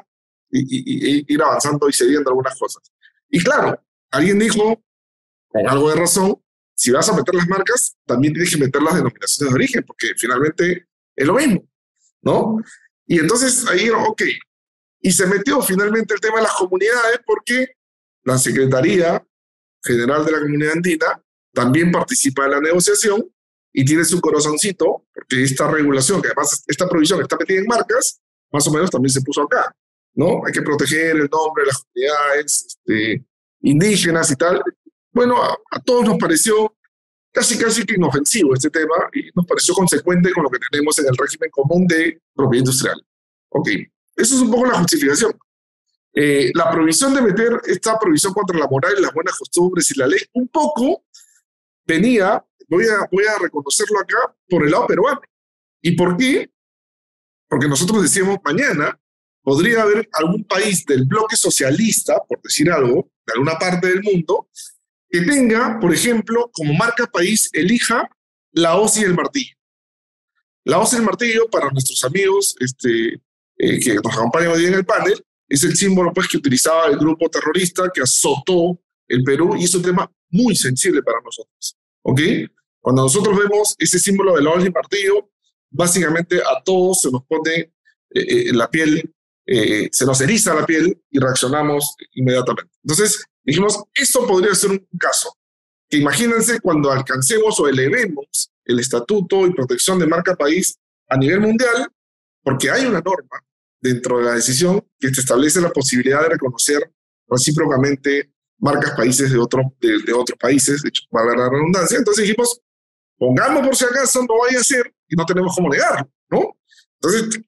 y ir avanzando y cediendo algunas cosas. Y claro, alguien dijo, con algo de razón, si vas a meter las marcas, también tienes que meter las denominaciones de origen, porque finalmente es lo mismo, ¿no? Y entonces ahí, ok, y se metió finalmente el tema de las comunidades porque la Secretaría General de la Comunidad Andina también participa en la negociación y tiene su corazoncito, porque esta regulación, que además esta provisión está metida en marcas, más o menos también se puso acá, ¿no? Hay que proteger el nombre de las comunidades indígenas y tal. Bueno, a todos nos pareció casi que inofensivo este tema y nos pareció consecuente con lo que tenemos en el régimen común de propiedad industrial. Ok, eso es un poco la justificación. La provisión de meter esta provisión contra la moral y las buenas costumbres y la ley, un poco venía, voy a reconocerlo acá, por el lado peruano. ¿Y por qué? Porque nosotros decíamos, mañana podría haber algún país del bloque socialista, por decir algo, de alguna parte del mundo, que tenga, por ejemplo, como marca país, elija la hoz y el martillo. La hoz y el martillo, para nuestros amigos que nos acompañan hoy en el panel, es el símbolo pues, que utilizaba el grupo terrorista que azotó el Perú, y es un tema muy sensible para nosotros. ¿Ok? Cuando nosotros vemos ese símbolo de la hoz y el martillo, básicamente a todos se nos pone la piel, se nos eriza la piel y reaccionamos inmediatamente. Entonces dijimos, esto podría ser un caso. Que imagínense cuando alcancemos o elevemos el estatuto y protección de marca país a nivel mundial, porque hay una norma dentro de la decisión que te establece la posibilidad de reconocer recíprocamente marcas países de otros países, de hecho, para la redundancia. Entonces dijimos, pongamos por si acaso, no vaya a ser, y no tenemos cómo negarlo, ¿no? Entonces,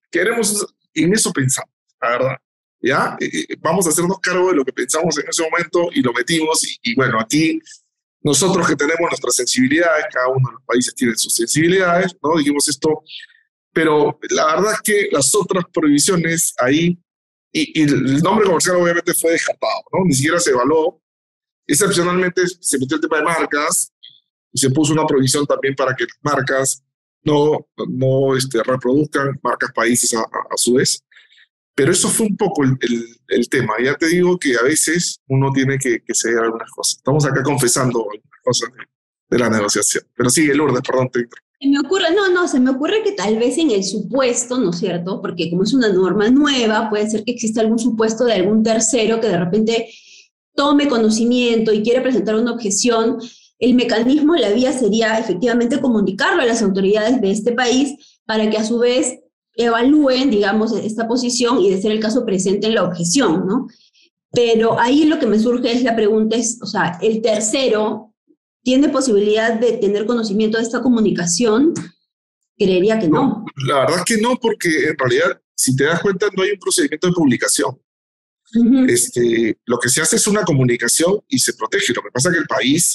en eso pensamos, la verdad. ¿Ya? Vamos a hacernos cargo de lo que pensamos en ese momento y lo metimos, y bueno, aquí nosotros que tenemos nuestras sensibilidades, cada uno de los países tiene sus sensibilidades, ¿no? Dijimos esto, pero la verdad es que las otras prohibiciones ahí, y el nombre comercial obviamente fue descartado, ¿no? Ni siquiera se evaluó. Excepcionalmente se metió el tema de marcas y se puso una prohibición también para que las marcas no reproduzcan marcas países a su vez. Pero eso fue un poco el tema. Ya te digo que a veces uno tiene que ceder algunas cosas. Estamos acá confesando algunas cosas de la negociación. Pero sigue, Lourdes, perdón, te interrumpo. Se me ocurre que tal vez en el supuesto, ¿no es cierto? Porque como es una norma nueva, puede ser que exista algún supuesto de algún tercero que de repente tome conocimiento y quiere presentar una objeción. El mecanismo, la vía sería efectivamente comunicarlo a las autoridades de este país para que a su vez evalúen, digamos, esta posición y de ser el caso presenten la objeción, ¿no? Pero ahí lo que me surge es la pregunta, o sea, ¿el tercero tiene posibilidad de tener conocimiento de esta comunicación? Creería que no. La verdad es que no, porque en realidad, si te das cuenta, no hay un procedimiento de publicación. Uh-huh. Lo que se hace es una comunicación y se protege. Lo que pasa es que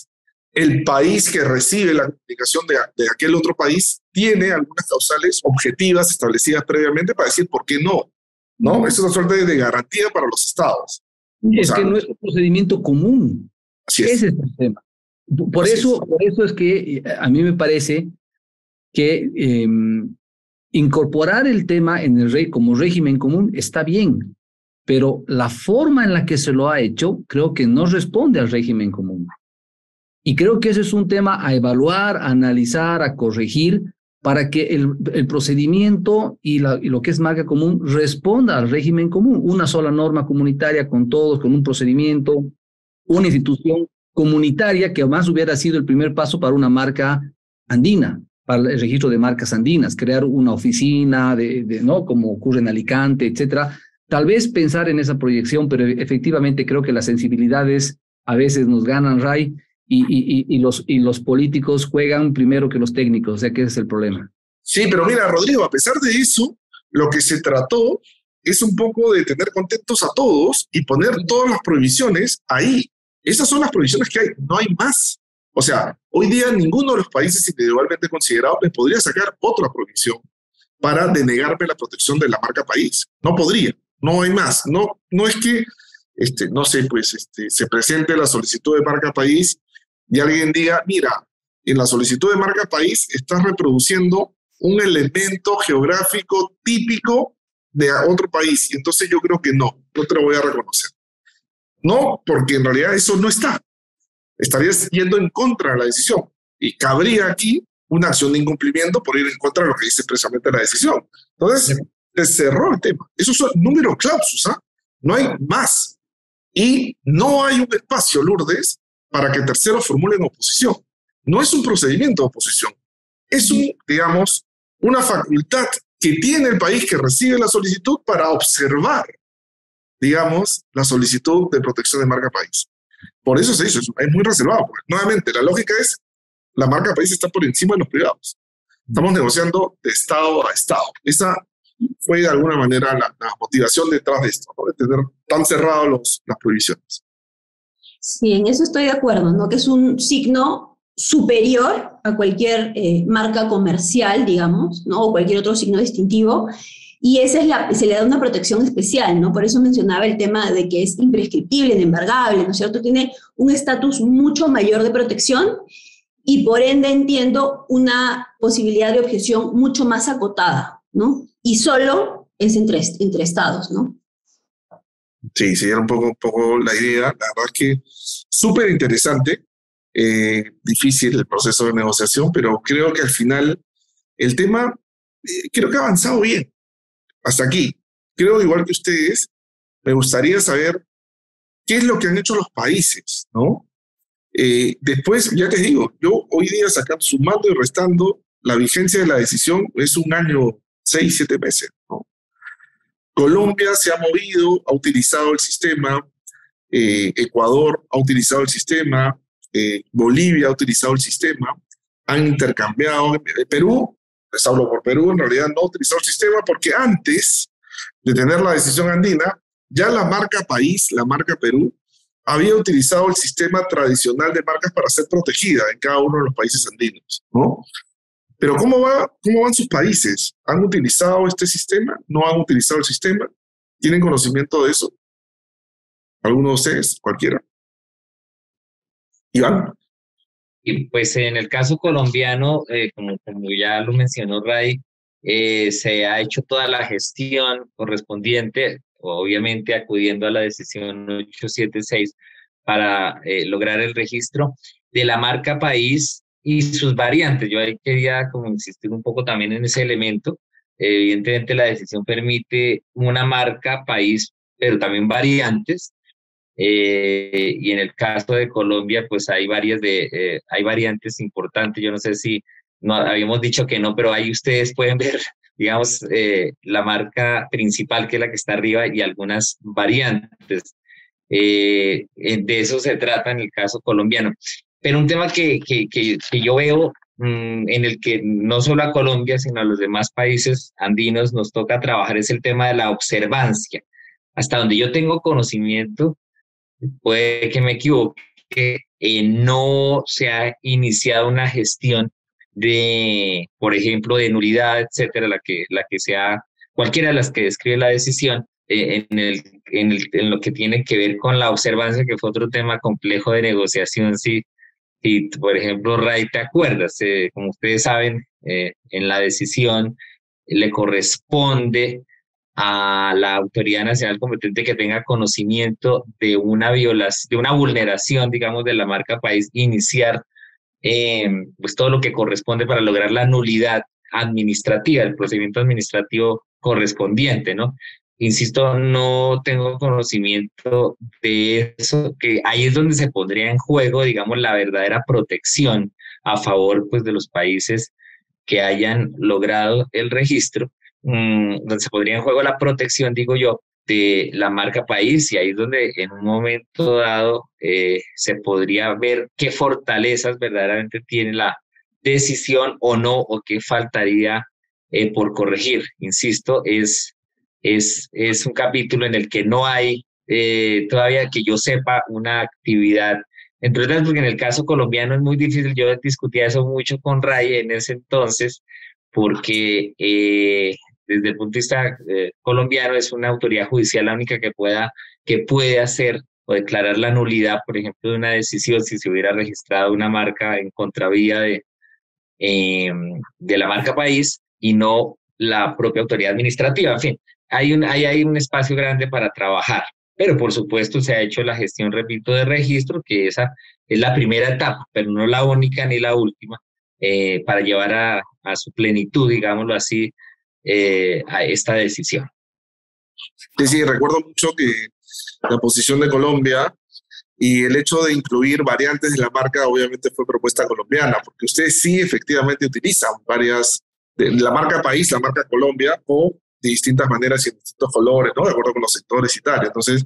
el país que recibe la comunicación de aquel otro país tiene algunas causales objetivas establecidas previamente para decir por qué no, ¿no? Es una suerte de garantía para los estados. Es que no es un procedimiento común. Así es. Ese es el tema. Por eso es que a mí me parece que incorporar el tema en como régimen común está bien, pero la forma en la que se lo ha hecho creo que no responde al régimen común. Y creo que ese es un tema a evaluar, a analizar, a corregir, para que el procedimiento y lo que es marca común responda al régimen común. Una sola norma comunitaria con todos, con un procedimiento, una institución comunitaria que además hubiera sido el primer paso para una marca andina, para el registro de marcas andinas, crear una oficina, ¿no? Como ocurre en Alicante, etcétera. Tal vez pensar en esa proyección, pero efectivamente creo que las sensibilidades a veces nos ganan, Ray, y los políticos juegan primero que los técnicos, o sea que ese es el problema. Sí, pero mira, Rodrigo, a pesar de eso, lo que se trató es un poco de tener contentos a todos y poner todas las prohibiciones ahí. Esas son las prohibiciones que hay, no hay más. O sea, hoy día ninguno de los países individualmente considerados les podría sacar otra prohibición para denegarme la protección de la marca país. No podría, no hay más. No es que, no sé, pues se presente la solicitud de marca país y alguien diga, mira, en la solicitud de marca país estás reproduciendo un elemento geográfico típico de otro país, y entonces yo creo que no te lo voy a reconocer. No, porque en realidad eso no está. Estarías yendo en contra de la decisión, y cabría aquí una acción de incumplimiento por ir en contra de lo que dice expresamente la decisión. Entonces, se cerró el tema. Esos son números clausus, ¿ah? No hay más. Y no hay un espacio, Lourdes, para que terceros formulen oposición. No es un procedimiento de oposición. Es una facultad que tiene el país que recibe la solicitud para observar, la solicitud de protección de marca país. Por eso se hizo, es muy reservado. Porque, nuevamente, la lógica es, la marca país está por encima de los privados. Estamos negociando de estado a estado. Esa fue de alguna manera la motivación detrás de esto, ¿no? De tener tan cerradas las prohibiciones. Sí, en eso estoy de acuerdo, ¿no? Que es un signo superior a cualquier marca comercial, digamos, ¿no? O cualquier otro signo distintivo, y se le da una protección especial, ¿no? Por eso mencionaba el tema de que es imprescriptible, inembargable, ¿no es cierto? Tiene un estatus mucho mayor de protección, y por ende entiendo una posibilidad de objeción mucho más acotada, ¿no? Y solo es entre estados, ¿no? Sí, sí, era un poco la idea. La verdad es que súper interesante, difícil el proceso de negociación, pero creo que al final el tema, creo que ha avanzado bien. Hasta aquí. Creo, igual que ustedes, me gustaría saber qué es lo que han hecho los países, ¿no? Después, ya te digo, yo hoy día sumando y restando, la vigencia de la decisión es 1 año, 6, 7 meses, ¿no? Colombia se ha movido, ha utilizado el sistema, Ecuador ha utilizado el sistema, Bolivia ha utilizado el sistema, han intercambiado. Perú, les hablo por Perú, en realidad no ha utilizado el sistema porque antes de tener la decisión andina, ya la marca país, la marca Perú, había utilizado el sistema tradicional de marcas para ser protegida en cada uno de los países andinos, ¿no? Pero ¿cómo van sus países? ¿Han utilizado este sistema? ¿No han utilizado el sistema? ¿Tienen conocimiento de eso? ¿Alguno de ustedes? ¿Cualquiera? Iván. Y pues en el caso colombiano, como ya lo mencionó Ray, se ha hecho toda la gestión correspondiente, obviamente acudiendo a la decisión 876 para lograr el registro de la marca país y sus variantes. Yo ahí quería como insistir un poco también en ese elemento. Evidentemente la decisión permite una marca país, pero también variantes. Y en el caso de Colombia, pues hay hay variantes importantes. Yo no sé si no habíamos dicho que no, pero ahí ustedes pueden ver, digamos, la marca principal, que es la que está arriba, y algunas variantes. De eso se trata en el caso colombiano. Pero un tema que yo veo en el que no solo a Colombia, sino a los demás países andinos nos toca trabajar es el tema de la observancia. Hasta donde yo tengo conocimiento, puede que me equivoque, no se ha iniciado una gestión de, por ejemplo, de nulidad, etcétera, la que sea, cualquiera de las que describe la decisión, en lo que tiene que ver con la observancia, que fue otro tema complejo de negociación. Sí, y por ejemplo, Ray, ¿te acuerdas? Como ustedes saben, en la decisión le corresponde a la autoridad nacional competente que tenga conocimiento de una violación, de una vulneración, digamos, de la marca país, iniciar pues todo lo que corresponde para lograr la nulidad administrativa, el procedimiento administrativo correspondiente, ¿no? Insisto, no tengo conocimiento de eso, que ahí es donde se pondría en juego, digamos, la verdadera protección a favor, pues, de los países que hayan logrado el registro, donde se pondría en juego la protección, digo yo, de la marca país, y ahí es donde en un momento dado se podría ver qué fortalezas verdaderamente tiene la decisión o no, o qué faltaría por corregir. Insisto, es un capítulo en el que no hay todavía, que yo sepa, una actividad. Entonces, porque en el caso colombiano es muy difícil. Yo discutía eso mucho con Ray en ese entonces, porque desde el punto de vista colombiano es una autoridad judicial la única que puede hacer o declarar la nulidad, por ejemplo, de una decisión si se hubiera registrado una marca en contravía de la marca país y no la propia autoridad administrativa. En fin, hay un espacio grande para trabajar. Pero por supuesto se ha hecho la gestión, repito, de registro, que esa es la primera etapa, pero no la única ni la última, para llevar a su plenitud, digámoslo así, a esta decisión. Sí, recuerdo mucho que la posición de Colombia y el hecho de incluir variantes de la marca obviamente fue propuesta colombiana, porque ustedes sí efectivamente utilizan varias, de la marca país, la marca Colombia, o de distintas maneras y en distintos colores, ¿no? De acuerdo con los sectores y tal. Entonces,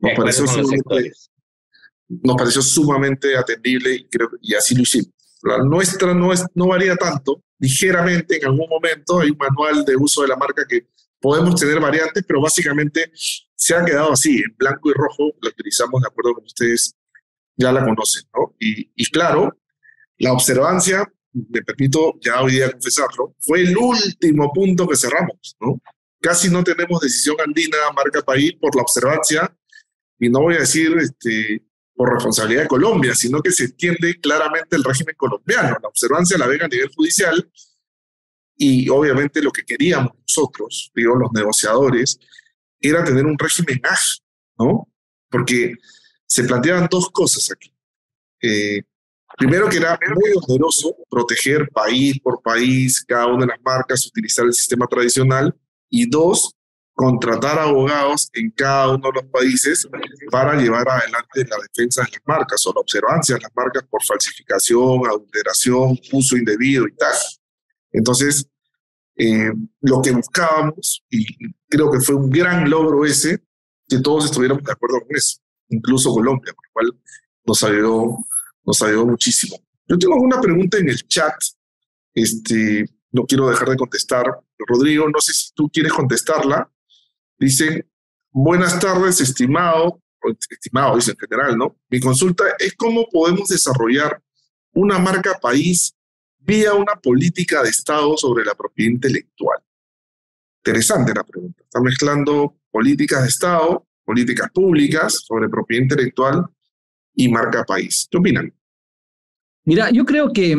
nos pareció sumamente atendible y así lo hicimos. La nuestra no varía tanto, ligeramente en algún momento hay un manual de uso de la marca que podemos tener variantes, pero básicamente se ha quedado así, en blanco y rojo, la utilizamos de acuerdo con ustedes, ya la conocen, ¿no? Y claro, la observancia, me permito ya hoy día confesarlo, fue el último punto que cerramos, ¿no? Casi no tenemos decisión andina, marca país, por la observancia, y no voy a decir por responsabilidad de Colombia, sino que se entiende claramente el régimen colombiano. La observancia la ven a nivel judicial y obviamente lo que queríamos nosotros, digo, los negociadores, era tener un régimen ágil, ¿no? Porque se planteaban dos cosas aquí. Primero, que era muy oneroso proteger país por país cada una de las marcas, utilizar el sistema tradicional, y dos, contratar abogados en cada uno de los países para llevar adelante la defensa de las marcas o la observancia de las marcas por falsificación, adulteración, uso indebido y tal. Entonces, lo que buscábamos, y creo que fue un gran logro ese, que todos estuviéramos de acuerdo con eso, incluso Colombia, por lo cual nos ayudó muchísimo. Yo tengo alguna pregunta en el chat, no quiero dejar de contestar. Rodrigo, no sé si tú quieres contestarla. Dicen, buenas tardes, estimado, dice en general, ¿no? Mi consulta es cómo podemos desarrollar una marca país vía una política de Estado sobre la propiedad intelectual. Interesante la pregunta. Está mezclando políticas de Estado, políticas públicas sobre propiedad intelectual y marca país. ¿Qué opinan? Mira, yo creo que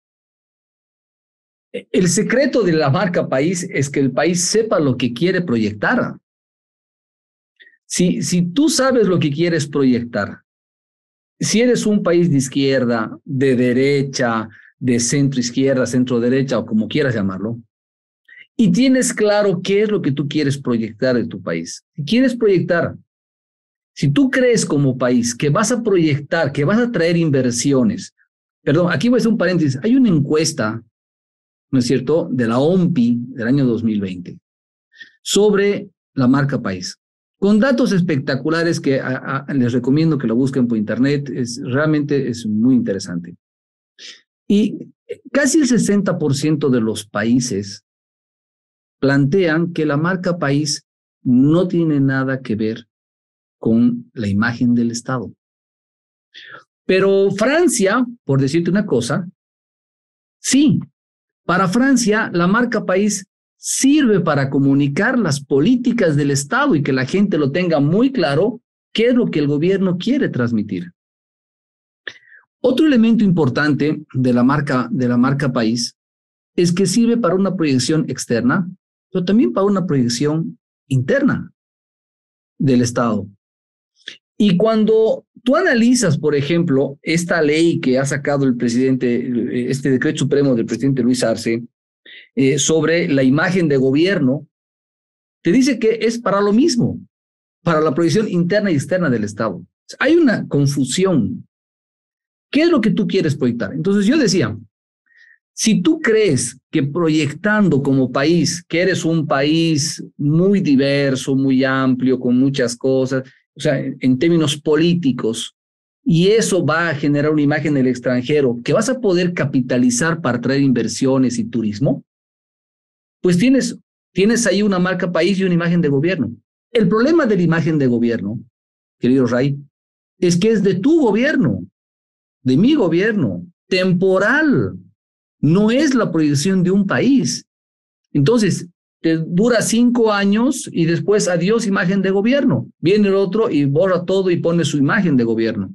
el secreto de la marca país es que el país sepa lo que quiere proyectar. Si tú sabes lo que quieres proyectar, si eres un país de izquierda, de derecha, de centro izquierda, centro derecha o como quieras llamarlo, y tienes claro qué es lo que tú quieres proyectar de tu país. Si quieres proyectar, si tú crees como país que vas a proyectar, que vas a traer inversiones, perdón, aquí voy a hacer un paréntesis, hay una encuesta, ¿no es cierto?, de la OMPI del año 2020 sobre la marca país, con datos espectaculares que les recomiendo que lo busquen por internet, realmente es muy interesante. Y casi el 60% de los países plantean que la marca país no tiene nada que ver con la imagen del Estado. Pero Francia, por decirte una cosa, sí, para Francia la marca país sirve para comunicar las políticas del Estado y que la gente lo tenga muy claro qué es lo que el gobierno quiere transmitir. Otro elemento importante de la marca país es que sirve para una proyección externa, pero también para una proyección interna del Estado. Y cuando tú analizas, por ejemplo, esta ley que ha sacado el presidente, este decreto supremo del presidente Luis Arce, sobre la imagen de gobierno, te dice que es para lo mismo, para la proyección interna y externa del Estado. Hay una confusión. ¿Qué es lo que tú quieres proyectar? Entonces yo decía, si tú crees que proyectando como país, que eres un país muy diverso, muy amplio, con muchas cosas, o sea, en términos políticos, y eso va a generar una imagen en el extranjero que vas a poder capitalizar para traer inversiones y turismo, pues tienes ahí una marca país y una imagen de gobierno. El problema de la imagen de gobierno, querido Ray, es que es de tu gobierno, de mi gobierno, temporal. No es la proyección de un país. Entonces, te dura 5 años y después adiós imagen de gobierno. Viene el otro y borra todo y pone su imagen de gobierno.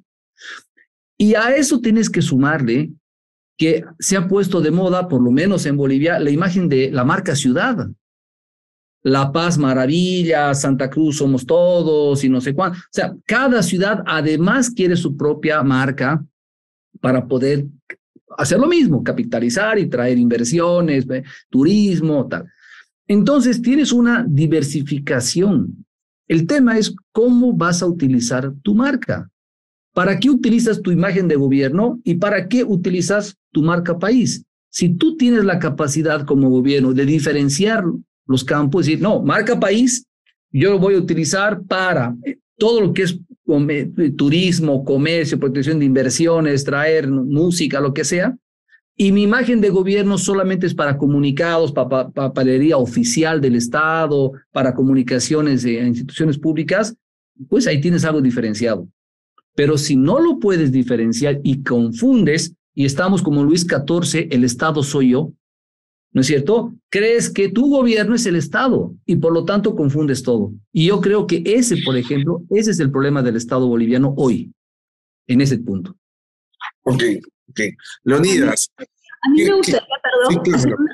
Y a eso tienes que sumarle que se ha puesto de moda, por lo menos en Bolivia, la imagen de la marca ciudad. La Paz, maravilla, Santa Cruz, somos todos y no sé cuánto. O sea, cada ciudad además quiere su propia marca para poder hacer lo mismo, capitalizar y traer inversiones, turismo, tal. Entonces tienes una diversificación. El tema es cómo vas a utilizar tu marca. ¿Para qué utilizas tu imagen de gobierno y para qué utilizas tu marca país? Si tú tienes la capacidad como gobierno de diferenciar los campos y decir, no, marca país, yo lo voy a utilizar para todo lo que es turismo, comercio, protección de inversiones, traer música, lo que sea, y mi imagen de gobierno solamente es para comunicados, para papelería oficial del Estado, para comunicaciones de instituciones públicas, pues ahí tienes algo diferenciado. Pero si no lo puedes diferenciar y confundes, y estamos como Luis XIV, el Estado soy yo, ¿no es cierto? Crees que tu gobierno es el Estado y por lo tanto confundes todo. Y yo creo que ese, por ejemplo, ese es el problema del Estado boliviano hoy. en ese punto. Ok. Leonidas. A mí me gustaría, perdón, sí, claro, hacer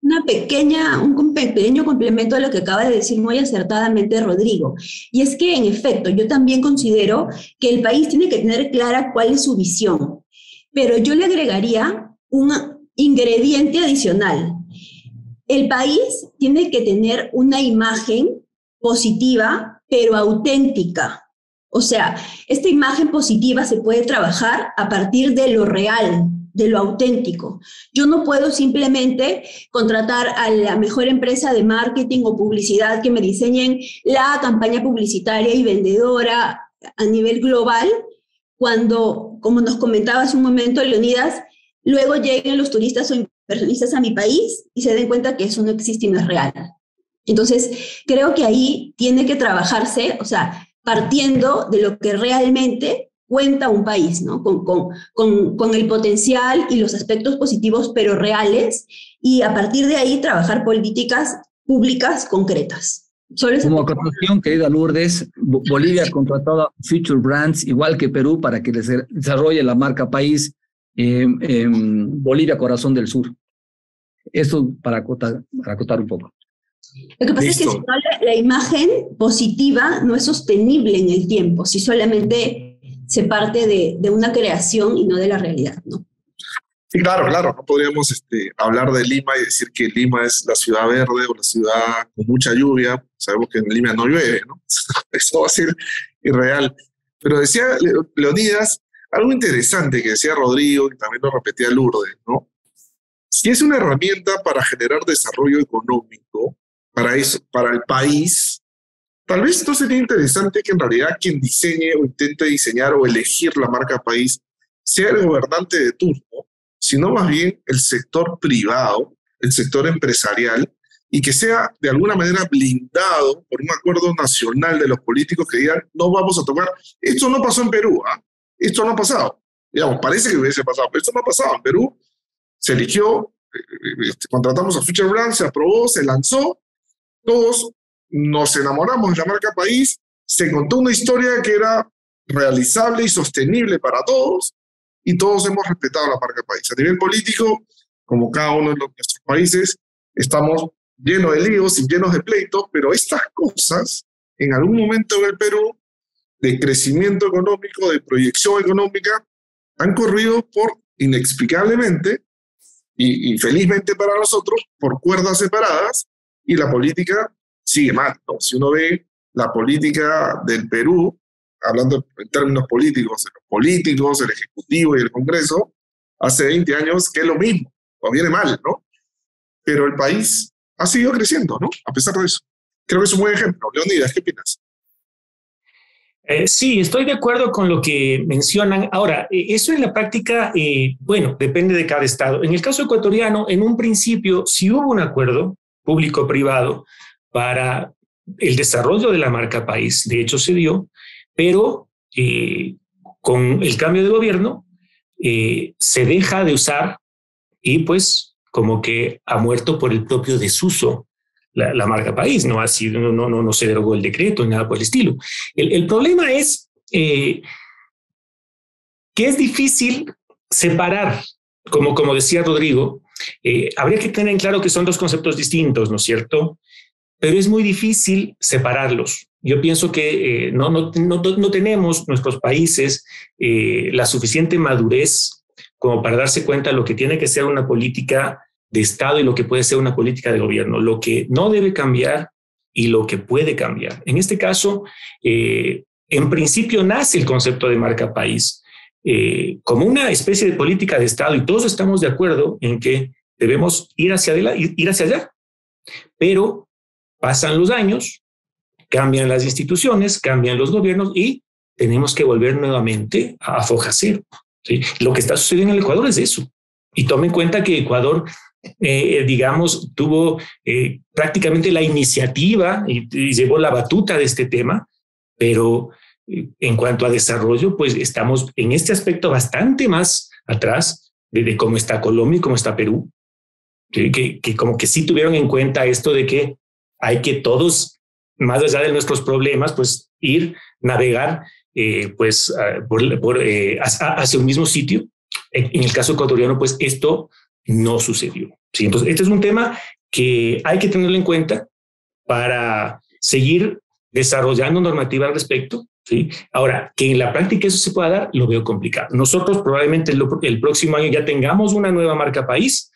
un pequeño complemento a lo que acaba de decir muy acertadamente Rodrigo. Y es que, en efecto, yo también considero que el país tiene que tener clara cuál es su visión. Pero yo le agregaría un ingrediente adicional. El país tiene que tener una imagen positiva, pero auténtica. O sea, esta imagen positiva se puede trabajar a partir de lo real, de lo auténtico. Yo no puedo simplemente contratar a la mejor empresa de marketing o publicidad que me diseñen la campaña publicitaria y vendedora a nivel global, cuando, como nos comentaba hace un momento Leonidas, luego lleguen los turistas o inversionistas a mi país y se den cuenta que eso no existe y no es real. Entonces, creo que ahí tiene que trabajarse, o sea, partiendo de lo que realmente cuenta un país, ¿no? Con el potencial y los aspectos positivos, pero reales, y a partir de ahí trabajar políticas públicas concretas. Como acotación, querida Lourdes, Bolivia ha contratado a Future Brands, igual que Perú, para que les desarrolle la marca país Bolivia Corazón del Sur. Esto para acotar un poco. Lo que pasa es que si no, la imagen positiva no es sostenible en el tiempo, si solamente se parte de una creación y no de la realidad, ¿no? Sí, claro, no podríamos hablar de Lima y decir que Lima es la ciudad verde o la ciudad con mucha lluvia. Sabemos que en Lima no llueve, ¿no? Eso va a ser irreal. Pero decía Leonidas algo interesante que decía Rodrigo y también lo repetía Lourdes, ¿no? Si es una herramienta para generar desarrollo económico para el país, tal vez no sería interesante que en realidad quien diseñe o intente diseñar o elegir la marca país sea el gobernante de turno, sino más bien el sector privado, el sector empresarial, y que sea de alguna manera blindado por un acuerdo nacional de los políticos que digan, no vamos a tocar, esto no pasó en Perú, esto no ha pasado. Digamos, parece que hubiese pasado, pero esto no ha pasado. En Perú se eligió, contratamos a Future Brand, se aprobó, se lanzó, todos nos enamoramos de la marca país, se contó una historia que era realizable y sostenible para todos, y todos hemos respetado la marca país. A nivel político, como cada uno de nuestros países, estamos llenos de líos y llenos de pleitos, pero estas cosas, en algún momento en el Perú, de crecimiento económico, de proyección económica, han corrido inexplicablemente, y felizmente para nosotros, por cuerdas separadas, y la política sigue mal, ¿no? Si uno ve la política del Perú, hablando en términos políticos, de los políticos, el Ejecutivo y el Congreso, hace 20 años que es lo mismo, o viene mal, ¿no? Pero el país ha seguido creciendo, ¿no? A pesar de eso. Creo que es un buen ejemplo. Leonidas, ¿qué opinas? Sí, estoy de acuerdo con lo que mencionan. Ahora, eso en la práctica, bueno, depende de cada estado. En el caso ecuatoriano, en un principio, sí hubo un acuerdo público-privado para el desarrollo de la marca país. De hecho, se dio, pero con el cambio de gobierno se deja de usar y pues como que ha muerto por el propio desuso la marca país. No ha sido, no se derogó el decreto ni nada por el estilo. El problema es que es difícil separar, como decía Rodrigo, habría que tener en claro que son dos conceptos distintos, ¿no es cierto? Pero es muy difícil separarlos. Yo pienso que no tenemos nuestros países la suficiente madurez como para darse cuenta de lo que tiene que ser una política de Estado y lo que puede ser una política de gobierno, lo que no debe cambiar y lo que puede cambiar. En este caso, en principio nace el concepto de marca país como una especie de política de Estado y todos estamos de acuerdo en que debemos ir hacia allá. Pero pasan los años, cambian las instituciones, cambian los gobiernos y tenemos que volver nuevamente a foja cero, ¿sí? Lo que está sucediendo en el Ecuador es eso. Y tomen en cuenta que Ecuador, digamos, tuvo prácticamente la iniciativa y llevó la batuta de este tema, pero en cuanto a desarrollo, pues estamos en este aspecto bastante más atrás de cómo está Colombia y cómo está Perú. Que como que sí tuvieron en cuenta esto de que hay que todos, más allá de nuestros problemas, pues navegar hacia un mismo sitio. En el caso ecuatoriano, pues esto no sucedió. ¿Sí? Entonces, este es un tema que hay que tenerlo en cuenta para seguir desarrollando normativa al respecto. ¿Sí? Ahora, que en la práctica eso se pueda dar, lo veo complicado. Nosotros probablemente el próximo año ya tengamos una nueva marca país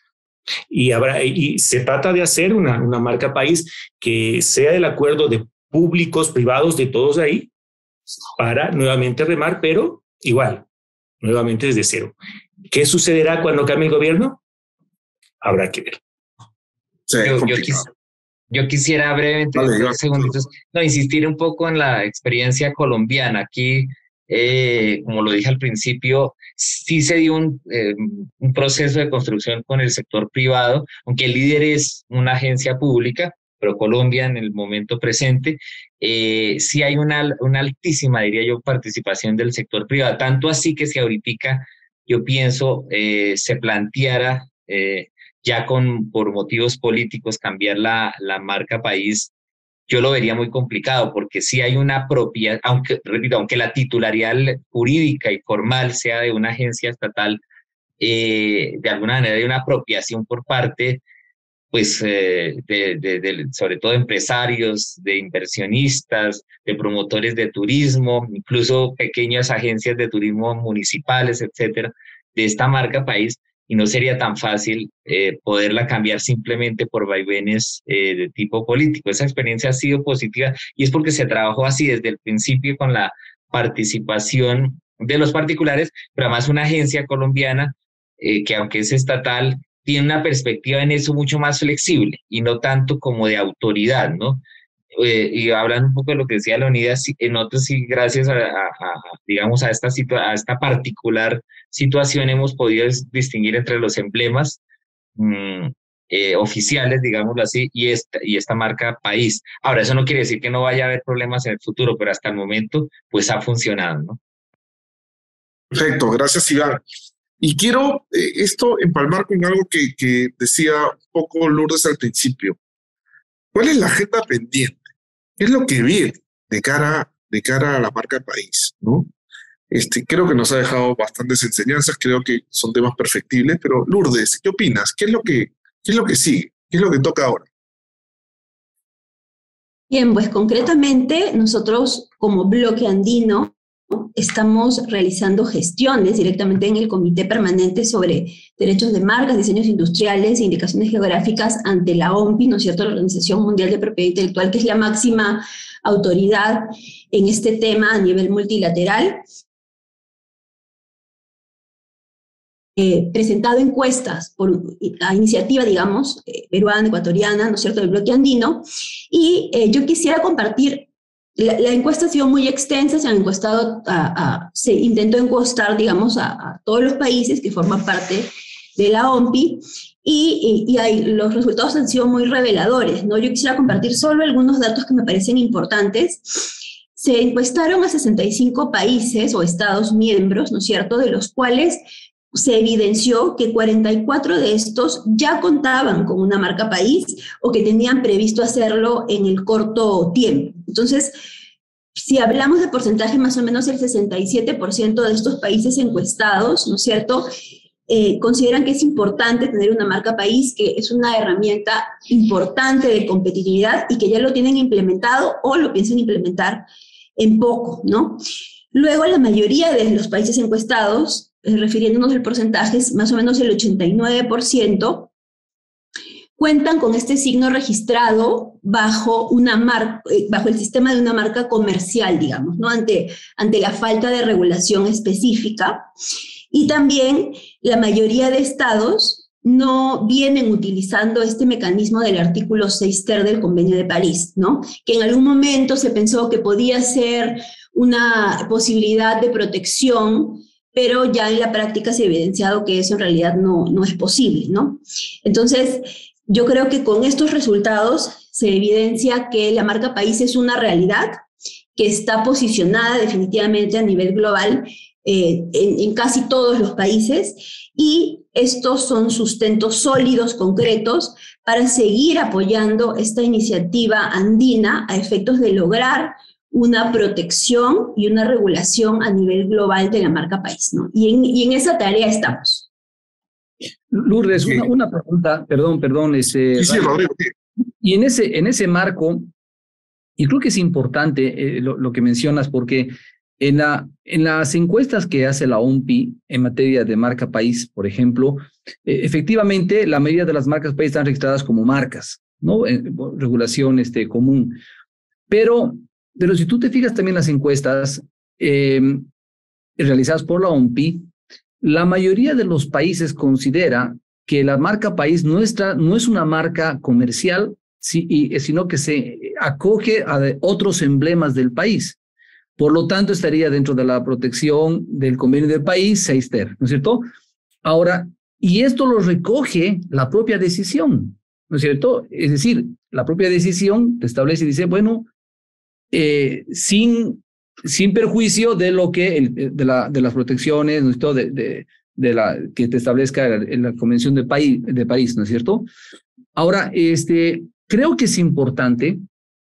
y se trata de hacer una marca país que sea del acuerdo de públicos, privados, de todos ahí, para nuevamente remar, pero igual, nuevamente desde cero. ¿Qué sucederá cuando cambie el gobierno? Habrá que ver. Sí, yo quisiera brevemente, insistir un poco en la experiencia colombiana. Aquí, como lo dije al principio, sí se dio un proceso de construcción con el sector privado, aunque el líder es una agencia pública, pero Colombia en el momento presente, sí hay una altísima, diría yo, participación del sector privado, tanto así que si ahorita yo pienso se planteara ya por motivos políticos cambiar la marca país, yo lo vería muy complicado, porque sí hay una propiedad, aunque la titularidad jurídica y formal sea de una agencia estatal, de alguna manera hay una apropiación por parte, pues, sobre todo de empresarios, de inversionistas, de promotores de turismo, incluso pequeñas agencias de turismo municipales, etcétera, de esta marca país, y no sería tan fácil poderla cambiar simplemente por vaivenes de tipo político. Esa experiencia ha sido positiva y es porque se trabajó así desde el principio con la participación de los particulares, pero además una agencia colombiana que aunque es estatal, tiene una perspectiva en eso mucho más flexible y no tanto como de autoridad, ¿no? Y hablando un poco de lo que decía Leonidas, nosotros sí, gracias digamos, a esta particular situación hemos podido distinguir entre los emblemas oficiales, digámoslo así, y esta marca país. Ahora, eso no quiere decir que no vaya a haber problemas en el futuro, pero hasta el momento, pues ha funcionado, ¿no? Perfecto, gracias, Iván. Y quiero esto empalmar con algo que decía un poco Lourdes al principio. ¿Cuál es la agenda pendiente? ¿Qué es lo que viene de cara a la marca país, ¿no? Creo que nos ha dejado bastantes enseñanzas, creo que son temas perfectibles, pero Lourdes, ¿qué opinas? ¿Qué es lo que sigue? ¿Qué es lo que toca ahora? Bien, pues concretamente nosotros como Bloque Andino estamos realizando gestiones directamente en el Comité Permanente sobre Derechos de Marcas, Diseños Industriales e Indicaciones Geográficas ante la OMPI, ¿no es cierto?, la Organización Mundial de Propiedad Intelectual, que es la máxima autoridad en este tema a nivel multilateral. Presentado encuestas por la iniciativa, digamos, peruana, ecuatoriana, ¿no es cierto?, del Bloque Andino, y yo quisiera compartir. La encuesta ha sido muy extensa, se intentó encuestar, digamos, a todos los países que forman parte de la OMPI y los resultados han sido muy reveladores, ¿no? Yo quisiera compartir solo algunos datos que me parecen importantes. Se encuestaron a 65 países o estados miembros, ¿no es cierto?, de los cuales se evidenció que 44 de estos ya contaban con una marca país o que tenían previsto hacerlo en el corto tiempo. Entonces, si hablamos de porcentaje, más o menos el 67% de estos países encuestados, ¿no es cierto?, consideran que es importante tener una marca país, que es una herramienta importante de competitividad y que ya lo tienen implementado o lo piensan implementar en poco, ¿no? Luego, la mayoría de los países encuestados, refiriéndonos al porcentaje, más o menos el 89%, cuentan con este signo registrado bajo el sistema de una marca comercial, digamos, ¿no? Ante la falta de regulación específica. Y también la mayoría de estados no vienen utilizando este mecanismo del artículo 6 ter del Convenio de París, ¿no? Que en algún momento se pensó que podía ser una posibilidad de protección, pero ya en la práctica se ha evidenciado que eso en realidad no es posible, ¿no? Entonces, yo creo que con estos resultados se evidencia que la marca país es una realidad que está posicionada definitivamente a nivel global en casi todos los países, y estos son sustentos sólidos, concretos, para seguir apoyando esta iniciativa andina a efectos de lograr una protección y una regulación a nivel global de la marca país, ¿no? Y en esa tarea estamos. Lourdes, una pregunta, perdón. Sí, Rodrigo. Y en ese marco, y creo que es importante lo que mencionas, porque en las encuestas que hace la OMPI en materia de marca país, por ejemplo, efectivamente la mayoría de las marcas país están registradas como marcas, ¿no? Regulación común. Pero si tú te fijas también las encuestas realizadas por la OMPI, la mayoría de los países considera que la marca país no es una marca comercial, sino que se acoge a otros emblemas del país. Por lo tanto, estaría dentro de la protección del convenio del país, 6ter, ¿no es cierto? Ahora, y esto lo recoge la propia decisión, ¿no es cierto? Es decir, la propia decisión te establece y dice, bueno, sin perjuicio de lo que de las protecciones, ¿no es cierto? Que te establezca en la Convención de París, ¿no es cierto? Ahora, creo que es importante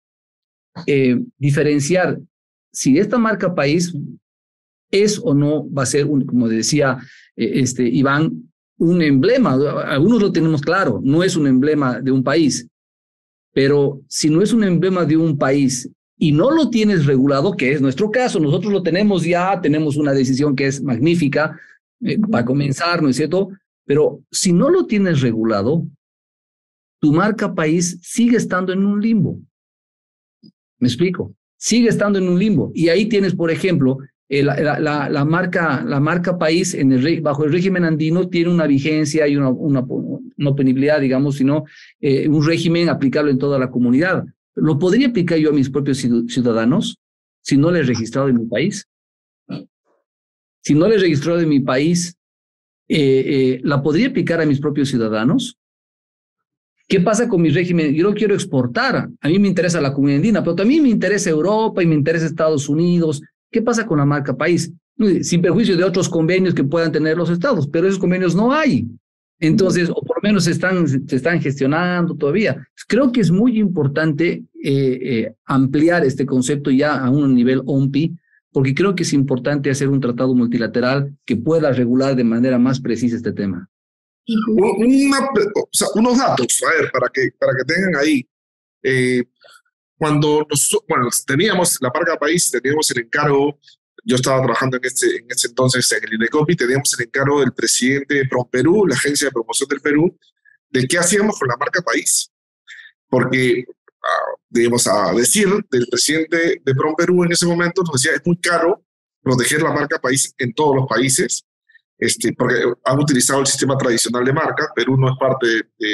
diferenciar si esta marca país es o no va a ser, como decía Iván, un emblema. Algunos lo tenemos claro, no es un emblema de un país, pero si no es un emblema de un país y no lo tienes regulado, que es nuestro caso, nosotros lo tenemos ya, tenemos una decisión que es magnífica para comenzar, ¿no es cierto? Pero si no lo tienes regulado, tu marca país sigue estando en un limbo. ¿Me explico? Sigue estando en un limbo. Y ahí tienes, por ejemplo, la marca país bajo el régimen andino tiene una vigencia y una oponibilidad, digamos, sino un régimen aplicable en toda la comunidad. ¿Lo podría aplicar yo a mis propios ciudadanos si no les he registrado en mi país? Si no les he registrado en mi país, ¿la podría aplicar a mis propios ciudadanos? ¿Qué pasa con mi régimen? Yo lo quiero exportar. A mí me interesa la comunidad andina, pero también me interesa Europa y me interesa Estados Unidos. ¿Qué pasa con la marca país? Sin perjuicio de otros convenios que puedan tener los estados, pero esos convenios no hay. Entonces, o por lo menos se están gestionando todavía. Creo que es muy importante ampliar este concepto ya a un nivel OMPI, porque creo que es importante hacer un tratado multilateral que pueda regular de manera más precisa este tema. Unos datos, a ver, para que tengan ahí. Cuando teníamos la marca país, teníamos el encargo, yo estaba trabajando en ese entonces en el INDECOPI, teníamos el encargo del presidente de PROMPERÚ, la Agencia de Promoción del Perú, de qué hacíamos con la marca país. Porque, digamos, a decir del presidente de PROMPERÚ en ese momento, nos decía, es muy caro proteger la marca país en todos los países, porque han utilizado el sistema tradicional de marca. Perú no es parte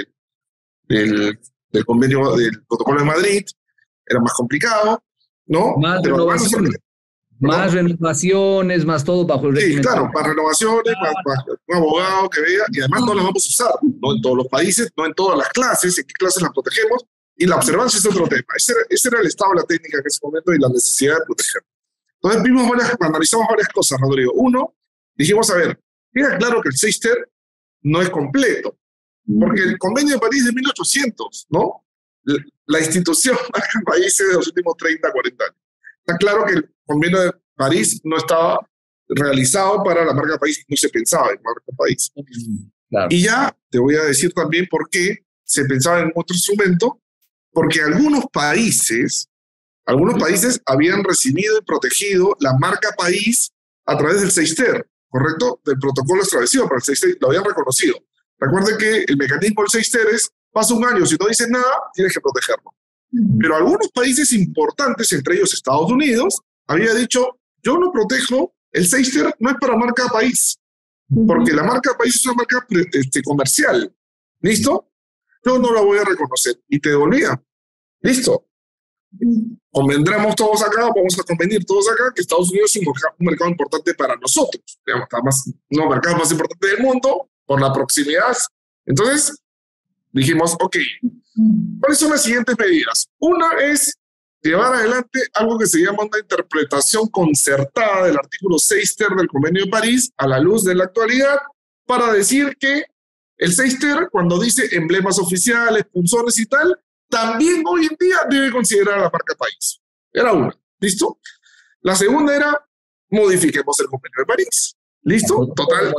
del convenio, del protocolo de Madrid, era más complicado, ¿no? Más renovaciones, más todo bajo el régimen. Sí, claro, más renovaciones, más un abogado que vea, y además no las vamos a usar, no en todos los países, no en todas las clases, en qué clases las protegemos, y la observancia es otro tema. Ese era el estado de la técnica en ese momento y la necesidad de proteger. Entonces analizamos varias cosas, Rodrigo. Uno, dijimos, a ver, queda claro que el 6ter no es completo, porque el convenio de París de 1800, ¿no? La institución marca países de los últimos 30, 40 años. Está claro que el convenio de París no estaba realizado para la marca país, no se pensaba en marca país. Claro. Y ya te voy a decir también por qué se pensaba en otro instrumento, porque algunos países habían recibido y protegido la marca país a través del 6ter, ¿correcto? Del protocolo establecido para el 6ter, lo habían reconocido. Recuerden que el mecanismo del 6ter es, pasa un año, si no dices nada, tienes que protegerlo. Pero algunos países importantes, entre ellos Estados Unidos, había dicho, yo no protejo, el 6ter no es para marca país, porque la marca país es una marca comercial. ¿Listo? Yo no la voy a reconocer. Y te devolvía. ¿Listo? Convendremos todos acá, vamos a convenir todos acá que Estados Unidos es un mercado importante para nosotros. Digamos, además, uno de los mercados más importantes del mundo, por la proximidad. Entonces, dijimos, ok, ¿cuáles son las siguientes medidas? Una es llevar adelante algo que se llama una interpretación concertada del artículo 6ter del Convenio de París a la luz de la actualidad, para decir que el 6ter, cuando dice emblemas oficiales, punzones y tal, también hoy en día debe considerar a la marca país. Era una. ¿Listo? La segunda era, modifiquemos el Convenio de París. ¿Listo? Total.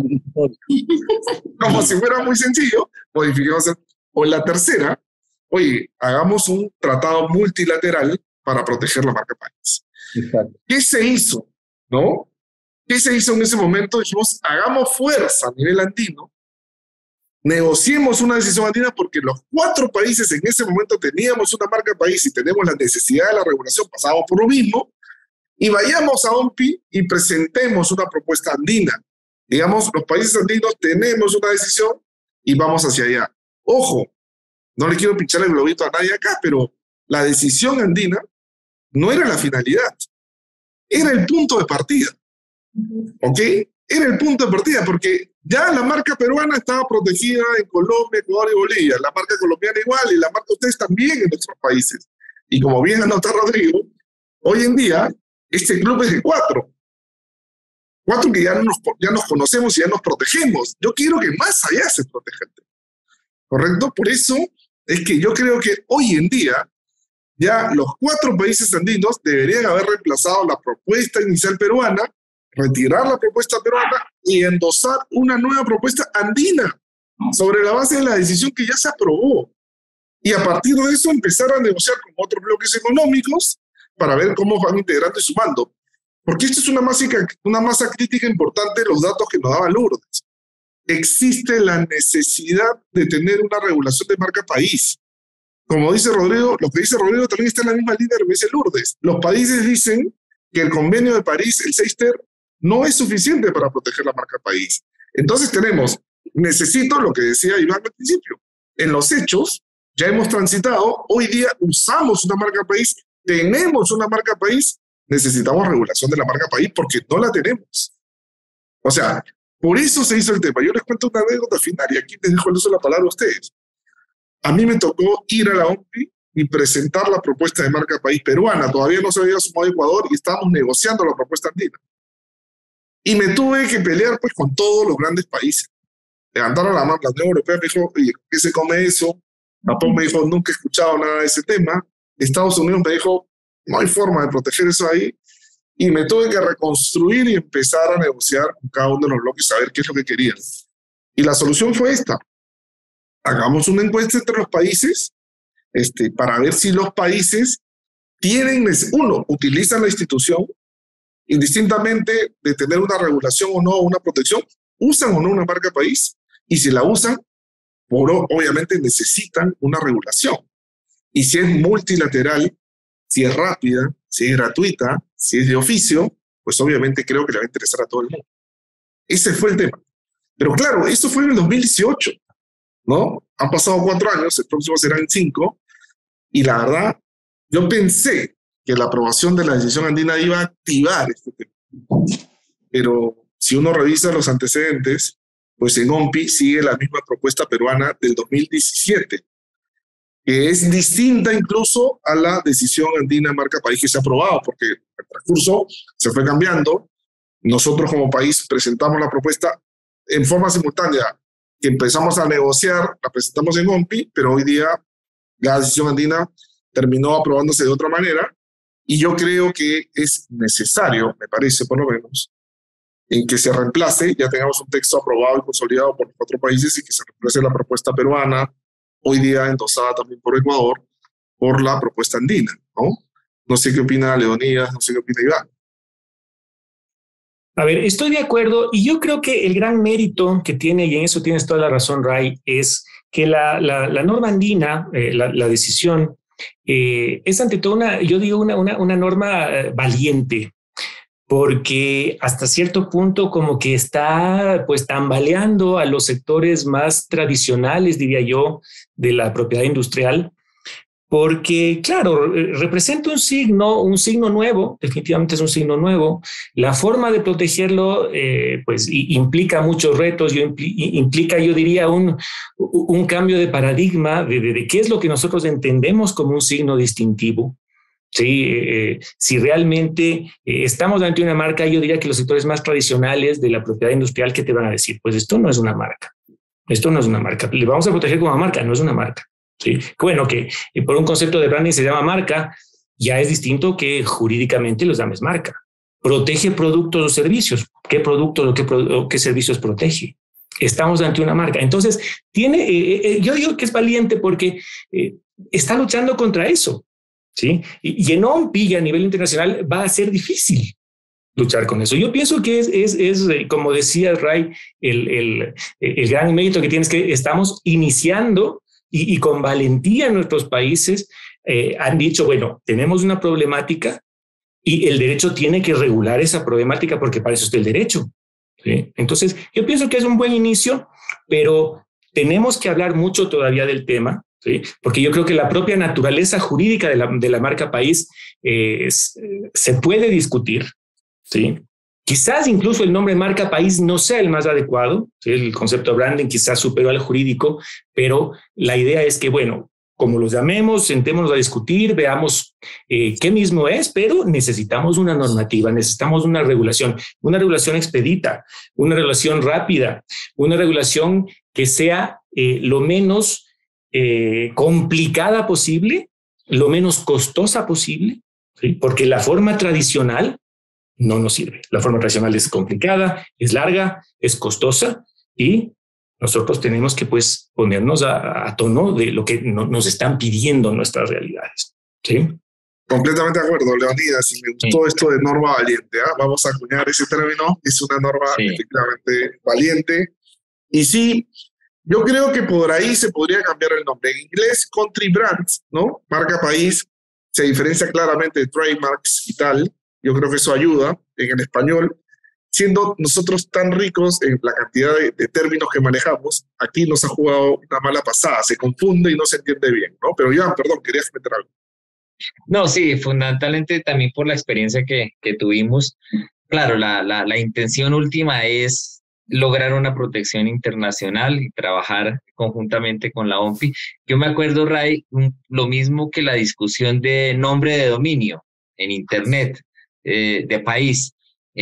Como si fuera muy sencillo, modifiquemos el... O la tercera, oye, hagamos un tratado multilateral para proteger la marca país. Exacto. ¿Qué se hizo? ¿No? ¿Qué se hizo en ese momento? Dijimos, hagamos fuerza a nivel andino, negociemos una decisión andina porque los 4 países en ese momento teníamos una marca país y tenemos la necesidad de la regulación, pasábamos por lo mismo, y vayamos a OMPI y presentemos una propuesta andina. Digamos, los países andinos tenemos una decisión y vamos hacia allá. Ojo, no le quiero pinchar el globito a nadie acá, pero la decisión andina no era la finalidad, era el punto de partida. ¿Ok? Era el punto de partida, porque ya la marca peruana estaba protegida en Colombia, Ecuador y Bolivia, la marca colombiana igual, y la marca de ustedes también en nuestros países. Y como bien anota Rodrigo, hoy en día este club es de 4 que ya nos conocemos y ya nos protegemos. Yo quiero que más allá se proteja, ¿correcto? Por eso es que yo creo que hoy en día ya los 4 países andinos deberían haber reemplazado la propuesta inicial peruana, retirar la propuesta peruana y endosar una nueva propuesta andina sobre la base de la decisión que ya se aprobó. Y a partir de eso empezar a negociar con otros bloques económicos para ver cómo van integrando y sumando. Porque esto es una masa crítica importante de los datos que nos daba Lourdes. Existe la necesidad de tener una regulación de marca país. Como dice Rodrigo, lo que dice Rodrigo también está en la misma línea de lo que dice Lourdes. Los países dicen que el convenio de París, el 6TER, no es suficiente para proteger la marca país. Entonces necesito lo que decía Iván al principio. En los hechos, ya hemos transitado, hoy día usamos una marca país, tenemos una marca país, necesitamos regulación de la marca país porque no la tenemos. O sea, por eso se hizo el tema. Yo les cuento una anécdota final y aquí les dejo el uso de la palabra a ustedes. A mí me tocó ir a la OMPI y presentar la propuesta de marca país peruana. Todavía no se había sumado Ecuador y estábamos negociando la propuesta andina. Y me tuve que pelear pues con todos los grandes países. Levantaron la mano, la Unión Europea me dijo, oye, ¿qué se come eso? Japón me dijo, nunca he escuchado nada de ese tema. Estados Unidos me dijo, no hay forma de proteger eso ahí. Y me tuve que reconstruir y empezar a negociar con cada uno de los bloques, a ver qué es lo que querían. Y la solución fue esta. Hagamos una encuesta entre los países para ver si los países utilizan la institución, indistintamente de tener una regulación o no, una protección, usan o no una marca país, y si la usan, obviamente necesitan una regulación. Y si es multilateral, si es rápida, si es gratuita, si es de oficio, pues obviamente creo que le va a interesar a todo el mundo. Ese fue el tema. Pero claro, eso fue en el 2018, ¿no? Han pasado 4 años, el próximo serán 5, y la verdad, yo pensé que la aprobación de la decisión andina iba a activar este tema. Pero si uno revisa los antecedentes, pues en OMPI sigue la misma propuesta peruana del 2017, que es distinta incluso a la decisión andina marca país que se ha aprobado, porque el transcurso se fue cambiando. Nosotros como país presentamos la propuesta en forma simultánea, que empezamos a negociar, la presentamos en OMPI, pero hoy día la decisión andina terminó aprobándose de otra manera, y yo creo que es necesario, me parece por lo menos, en que se reemplace, ya tengamos un texto aprobado y consolidado por los 4 países y que se reemplace la propuesta peruana, hoy día endosada también por Ecuador, por la propuesta andina, ¿no? No sé qué opina Leonidas, no sé qué opina Iván. A ver, estoy de acuerdo y yo creo que el gran mérito que tiene, y en eso tienes toda la razón, Ray, es que la norma andina, la decisión, es ante todo una norma valiente, porque hasta cierto punto como que está pues tambaleando a los sectores más tradicionales, diría yo, de la propiedad industrial, porque claro, representa un signo nuevo, definitivamente es un signo nuevo. La forma de protegerlo pues implica muchos retos, implica, yo diría, un cambio de paradigma de qué es lo que nosotros entendemos como un signo distintivo. Sí, si realmente estamos ante una marca, yo diría que los sectores más tradicionales de la propiedad industrial, ¿qué te van a decir? Pues esto no es una marca. Esto no es una marca. Le vamos a proteger como marca, no es una marca. Sí, bueno, que por un concepto de branding se llama marca, ya es distinto que jurídicamente los llames marca. Protege productos o servicios. ¿Qué productos o qué servicios protege? Estamos ante una marca. Entonces, yo digo que es valiente porque está luchando contra eso, ¿sí? Y en OMPI y a nivel internacional va a ser difícil luchar con eso. Yo pienso que es como decía Ray, el gran mérito que tienes, que estamos iniciando y con valentía en nuestros países han dicho, bueno, tenemos una problemática y el derecho tiene que regular esa problemática porque para eso está el derecho, ¿sí? Entonces, yo pienso que es un buen inicio, pero tenemos que hablar mucho todavía del tema, ¿sí? Porque yo creo que la propia naturaleza jurídica de la marca país se puede discutir, ¿sí? Quizás incluso el nombre marca país no sea el más adecuado, ¿sí? El concepto de branding quizás superó al jurídico, pero la idea es que, bueno, como los llamemos, sentémonos a discutir, veamos qué mismo es, pero necesitamos una normativa, necesitamos una regulación expedita, una regulación rápida, una regulación que sea lo menos complicada posible, lo menos costosa posible, ¿sí? Porque la forma tradicional no nos sirve. La forma tradicional es complicada, es larga, es costosa y nosotros tenemos que pues ponernos a tono de lo que nos están pidiendo nuestras realidades, ¿sí? Completamente de acuerdo, Leonidas. Y me gustó esto de norma valiente. Vamos a acuñar ese término. Es una norma efectivamente valiente. Y sí, yo creo que por ahí se podría cambiar el nombre. En inglés, country brand, ¿no? Marca país se diferencia claramente de trademarks y tal. Yo creo que eso ayuda. En el español, siendo nosotros tan ricos en la cantidad de términos que manejamos, aquí nos ha jugado una mala pasada. Se confunde y no se entiende bien, ¿no? Pero Iván, perdón, querías meter algo. No, sí, fundamentalmente también por la experiencia que tuvimos. Claro, la intención última es lograr una protección internacional y trabajar conjuntamente con la OMPI. Yo me acuerdo, Ray, lo mismo que la discusión de nombre de dominio en Internet de país.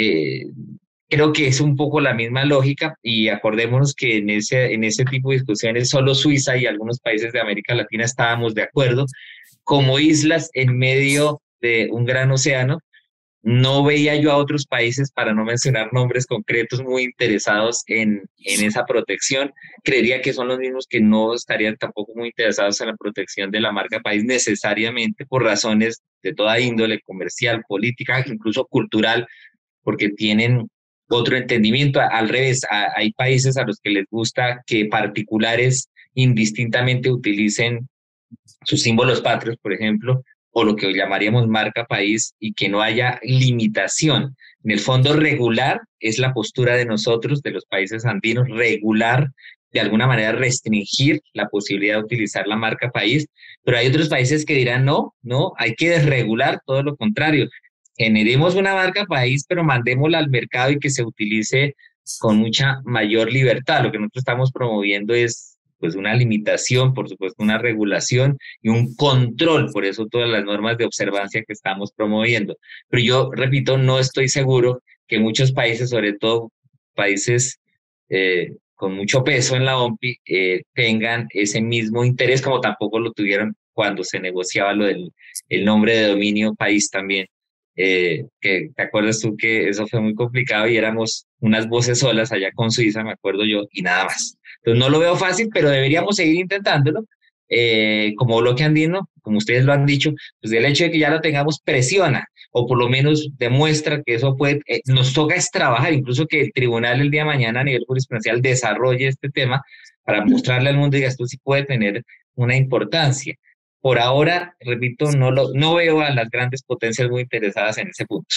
Creo que es un poco la misma lógica y acordémonos que en ese tipo de discusiones solo Suiza y algunos países de América Latina estábamos de acuerdo. Como islas en medio de un gran océano, no veía yo a otros países, para no mencionar nombres concretos, muy interesados en esa protección. Creería que son los mismos que no estarían tampoco muy interesados en la protección de la marca país necesariamente por razones de toda índole, comercial, política, incluso cultural, porque tienen otro entendimiento. Al revés, hay países a los que les gusta que particulares indistintamente utilicen sus símbolos patrios, por ejemplo, o lo que llamaríamos marca país, y que no haya limitación. En el fondo, regular es la postura de nosotros, de los países andinos, regular, de alguna manera restringir la posibilidad de utilizar la marca país, pero hay otros países que dirán no, hay que desregular, todo lo contrario. Generemos una marca país, pero mandémosla al mercado y que se utilice con mucha mayor libertad. Lo que nosotros estamos promoviendo es pues una limitación, por supuesto, una regulación y un control, por eso todas las normas de observancia que estamos promoviendo. Pero yo, repito, no estoy seguro que muchos países, sobre todo países con mucho peso en la OMPI, tengan ese mismo interés, como tampoco lo tuvieron cuando se negociaba lo del el nombre de dominio país también. Que te acuerdas tú que eso fue muy complicado y éramos unas voces solas allá con Suiza, me acuerdo yo, y nada más. Entonces no lo veo fácil, pero deberíamos seguir intentándolo. Como bloque andino, como ustedes lo han dicho, pues el hecho de que ya lo tengamos presiona, o por lo menos demuestra que eso puede, nos toca es trabajar, incluso que el tribunal el día de mañana a nivel jurisprudencial desarrolle este tema para mostrarle al mundo y esto sí puede tener una importancia. Por ahora, repito, no veo a las grandes potencias muy interesadas en ese punto.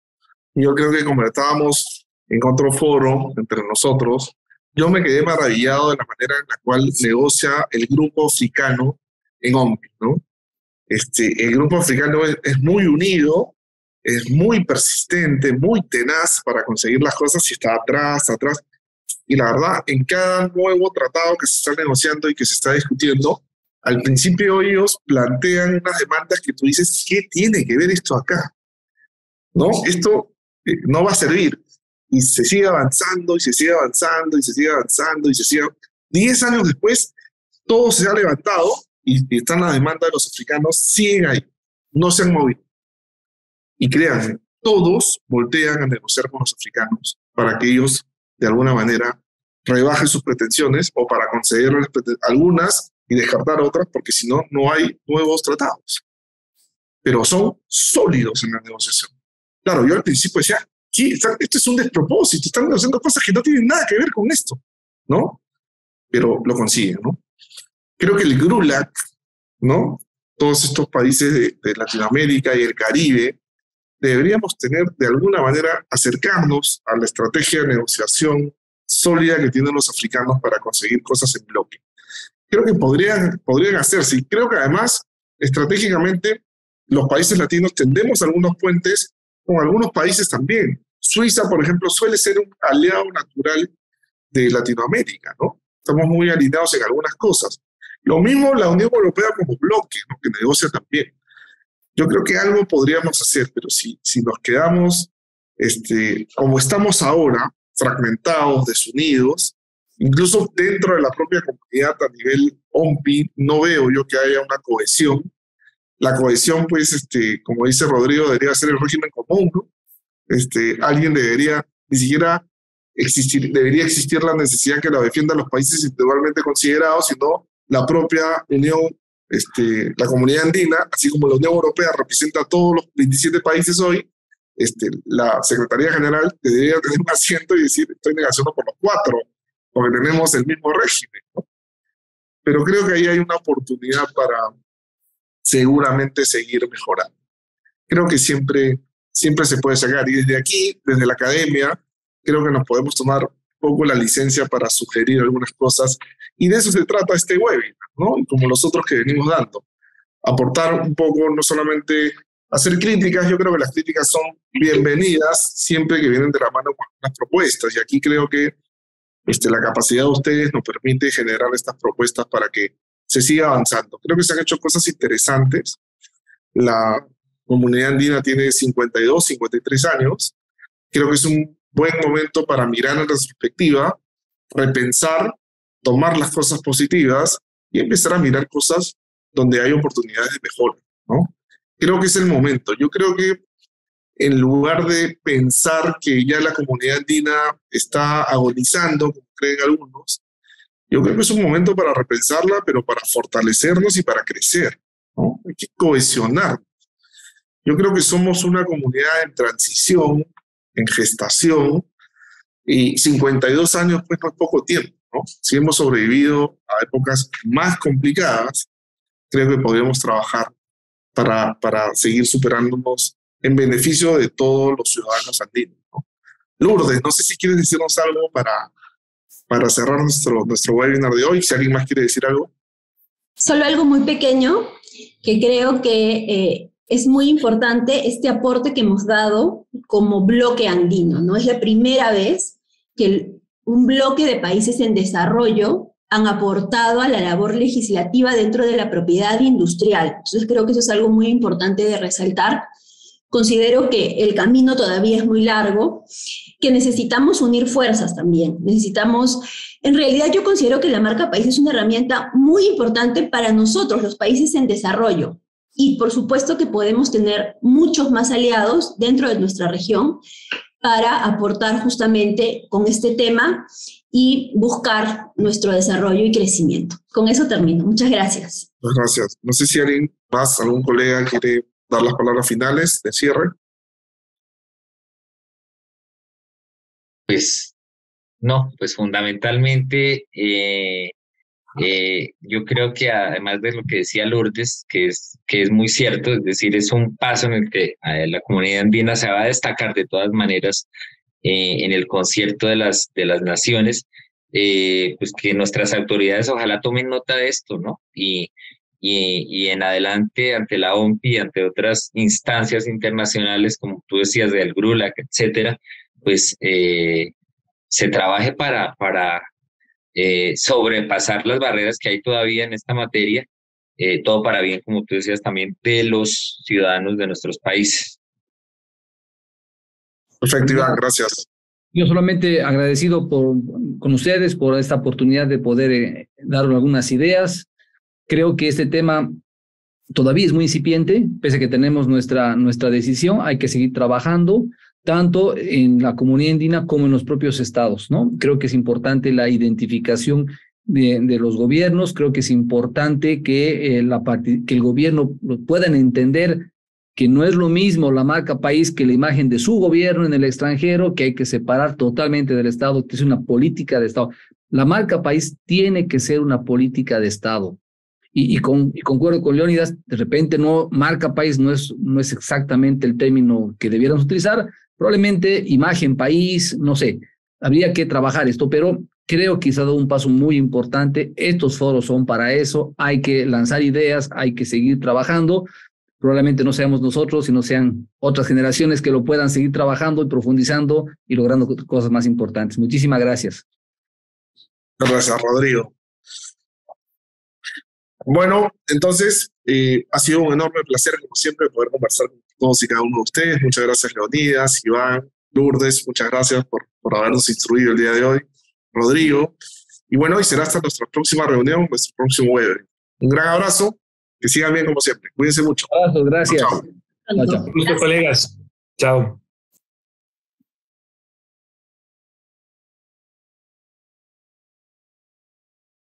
Yo creo que como estábamos en otro foro entre nosotros, yo me quedé maravillado de la manera en la cual negocia el grupo africano en OMPI, ¿no? El grupo africano es muy unido, es muy persistente, muy tenaz para conseguir las cosas y está atrás. Y la verdad, en cada nuevo tratado que se está negociando y que se está discutiendo, al principio ellos plantean unas demandas que tú dices, ¿qué tiene que ver esto acá? ¿No? Esto no va a servir. Y se sigue avanzando, y se sigue avanzando, y se sigue avanzando, y se sigue... 10 años después, todo se ha levantado y están las demandas de los africanos, siguen ahí. no se han movido. Y créanme, todos voltean a negociar con los africanos para que ellos, de alguna manera, rebajen sus pretensiones o para concederles algunas y descartar otras, porque si no, no hay nuevos tratados. Pero son sólidos en la negociación. Claro, yo al principio decía, esto es un despropósito, están negociando cosas que no tienen nada que ver con esto, ¿no? Pero lo consiguen, ¿no? Creo que el GRULAC, ¿no? Todos estos países de Latinoamérica y el Caribe, deberíamos tener de alguna manera acercarnos a la estrategia de negociación sólida que tienen los africanos para conseguir cosas en bloque. Creo que podrían hacerse, y creo que además, estratégicamente, los países latinos tendemos algunos puentes con algunos países también. Suiza, por ejemplo, suele ser un aliado natural de Latinoamérica, ¿no? Estamos muy alineados en algunas cosas. Lo mismo la Unión Europea como bloque, ¿no? Que negocia también. Yo creo que algo podríamos hacer, pero si nos quedamos como estamos ahora, fragmentados, desunidos, incluso dentro de la propia comunidad a nivel OMPI, no veo yo que haya una cohesión. La cohesión, pues, como dice Rodrigo, debería ser el régimen común, ¿no? Alguien ni siquiera debería existir la necesidad que la defiendan los países individualmente considerados, sino la propia Unión, la comunidad andina, así como la Unión Europea representa a todos los 27 países hoy, la Secretaría General debería tener un asiento y decir, estoy negociando por los 4, porque tenemos el mismo régimen, ¿no? Pero creo que ahí hay una oportunidad para seguramente seguir mejorando. Creo que siempre se puede sacar, y desde aquí, desde la academia, creo que nos podemos tomar un poco la licencia para sugerir algunas cosas, y de eso se trata este webinar, ¿no? Y como los otros que venimos dando, aportar un poco, no solamente hacer críticas. Yo creo que las críticas son bienvenidas siempre que vienen de la mano con las propuestas, y aquí creo que la capacidad de ustedes nos permite generar estas propuestas para que se siga avanzando. Creo que se han hecho cosas interesantes. La comunidad andina tiene 52, 53 años. Creo que es un buen momento para mirar en retrospectiva, repensar, tomar las cosas positivas y empezar a mirar cosas donde hay oportunidades de mejora, ¿no? Creo que es el momento. Yo creo que en lugar de pensar que ya la comunidad andina está agonizando, como creen algunos, yo creo que es un momento para repensarla, pero para fortalecernos y para crecer, ¿no? Hay que cohesionar. Yo creo que somos una comunidad en transición, en gestación, y 52 años pues no es poco tiempo, ¿no? Si hemos sobrevivido a épocas más complicadas, creo que podríamos trabajar para seguir superándonos en beneficio de todos los ciudadanos andinos, ¿no? Lourdes, no sé si quieres decirnos algo para cerrar nuestro webinar de hoy, si alguien más quiere decir algo. Solo algo muy pequeño que creo que es muy importante, este aporte que hemos dado como bloque andino, ¿no? Es la primera vez que un bloque de países en desarrollo han aportado a la labor legislativa dentro de la propiedad industrial. Entonces creo que eso es algo muy importante de resaltar. Considero que el camino todavía es muy largo, que necesitamos unir fuerzas también. En realidad yo considero que la marca país es una herramienta muy importante para nosotros, los países en desarrollo. Y por supuesto que podemos tener muchos más aliados dentro de nuestra región para aportar justamente con este tema y buscar nuestro desarrollo y crecimiento. Con eso termino. Muchas gracias. Muchas gracias. No sé si alguien más, algún colega quiere dar las palabras finales de cierre. Pues no, pues fundamentalmente yo creo que además de lo que decía Lourdes, que es muy cierto, es decir, es un paso en el que la comunidad andina se va a destacar de todas maneras en el concierto de las naciones, pues que nuestras autoridades ojalá tomen nota de esto, ¿no? Y en adelante, ante la OMPI, ante otras instancias internacionales, como tú decías, del GRULAC, etcétera, pues se trabaje para sobrepasar las barreras que hay todavía en esta materia, todo para bien, como tú decías, también de los ciudadanos de nuestros países. Perfecto, Iván, gracias. Yo solamente agradecido con ustedes por esta oportunidad de poder dar algunas ideas. Creo que este tema todavía es muy incipiente, pese a que tenemos nuestra decisión, hay que seguir trabajando, tanto en la comunidad andina como en los propios estados, ¿no? Creo que es importante la identificación de los gobiernos, creo que es importante que el gobierno puedan entender que no es lo mismo la marca país que la imagen de su gobierno en el extranjero, que hay que separar totalmente del Estado, que es una política de Estado. La marca país tiene que ser una política de Estado. Y concuerdo con Leónidas, de repente marca país no es exactamente el término que debiéramos utilizar, probablemente imagen país, no sé, habría que trabajar esto, pero creo que se ha dado un paso muy importante. Estos foros son para eso, hay que lanzar ideas, hay que seguir trabajando. Probablemente no seamos nosotros, sino sean otras generaciones que lo puedan seguir trabajando y profundizando y logrando cosas más importantes. Muchísimas gracias. Gracias, Rodrigo. Bueno, entonces ha sido un enorme placer, como siempre, poder conversar con todos y cada uno de ustedes. Muchas gracias, Leonidas, Iván, Lourdes, muchas gracias por habernos instruido el día de hoy, Rodrigo. Y bueno, y será hasta nuestra próxima reunión, nuestro próximo webinar. Un gran abrazo, que sigan bien como siempre. Cuídense mucho. Gracias. Chao. Muchos colegas. Chao.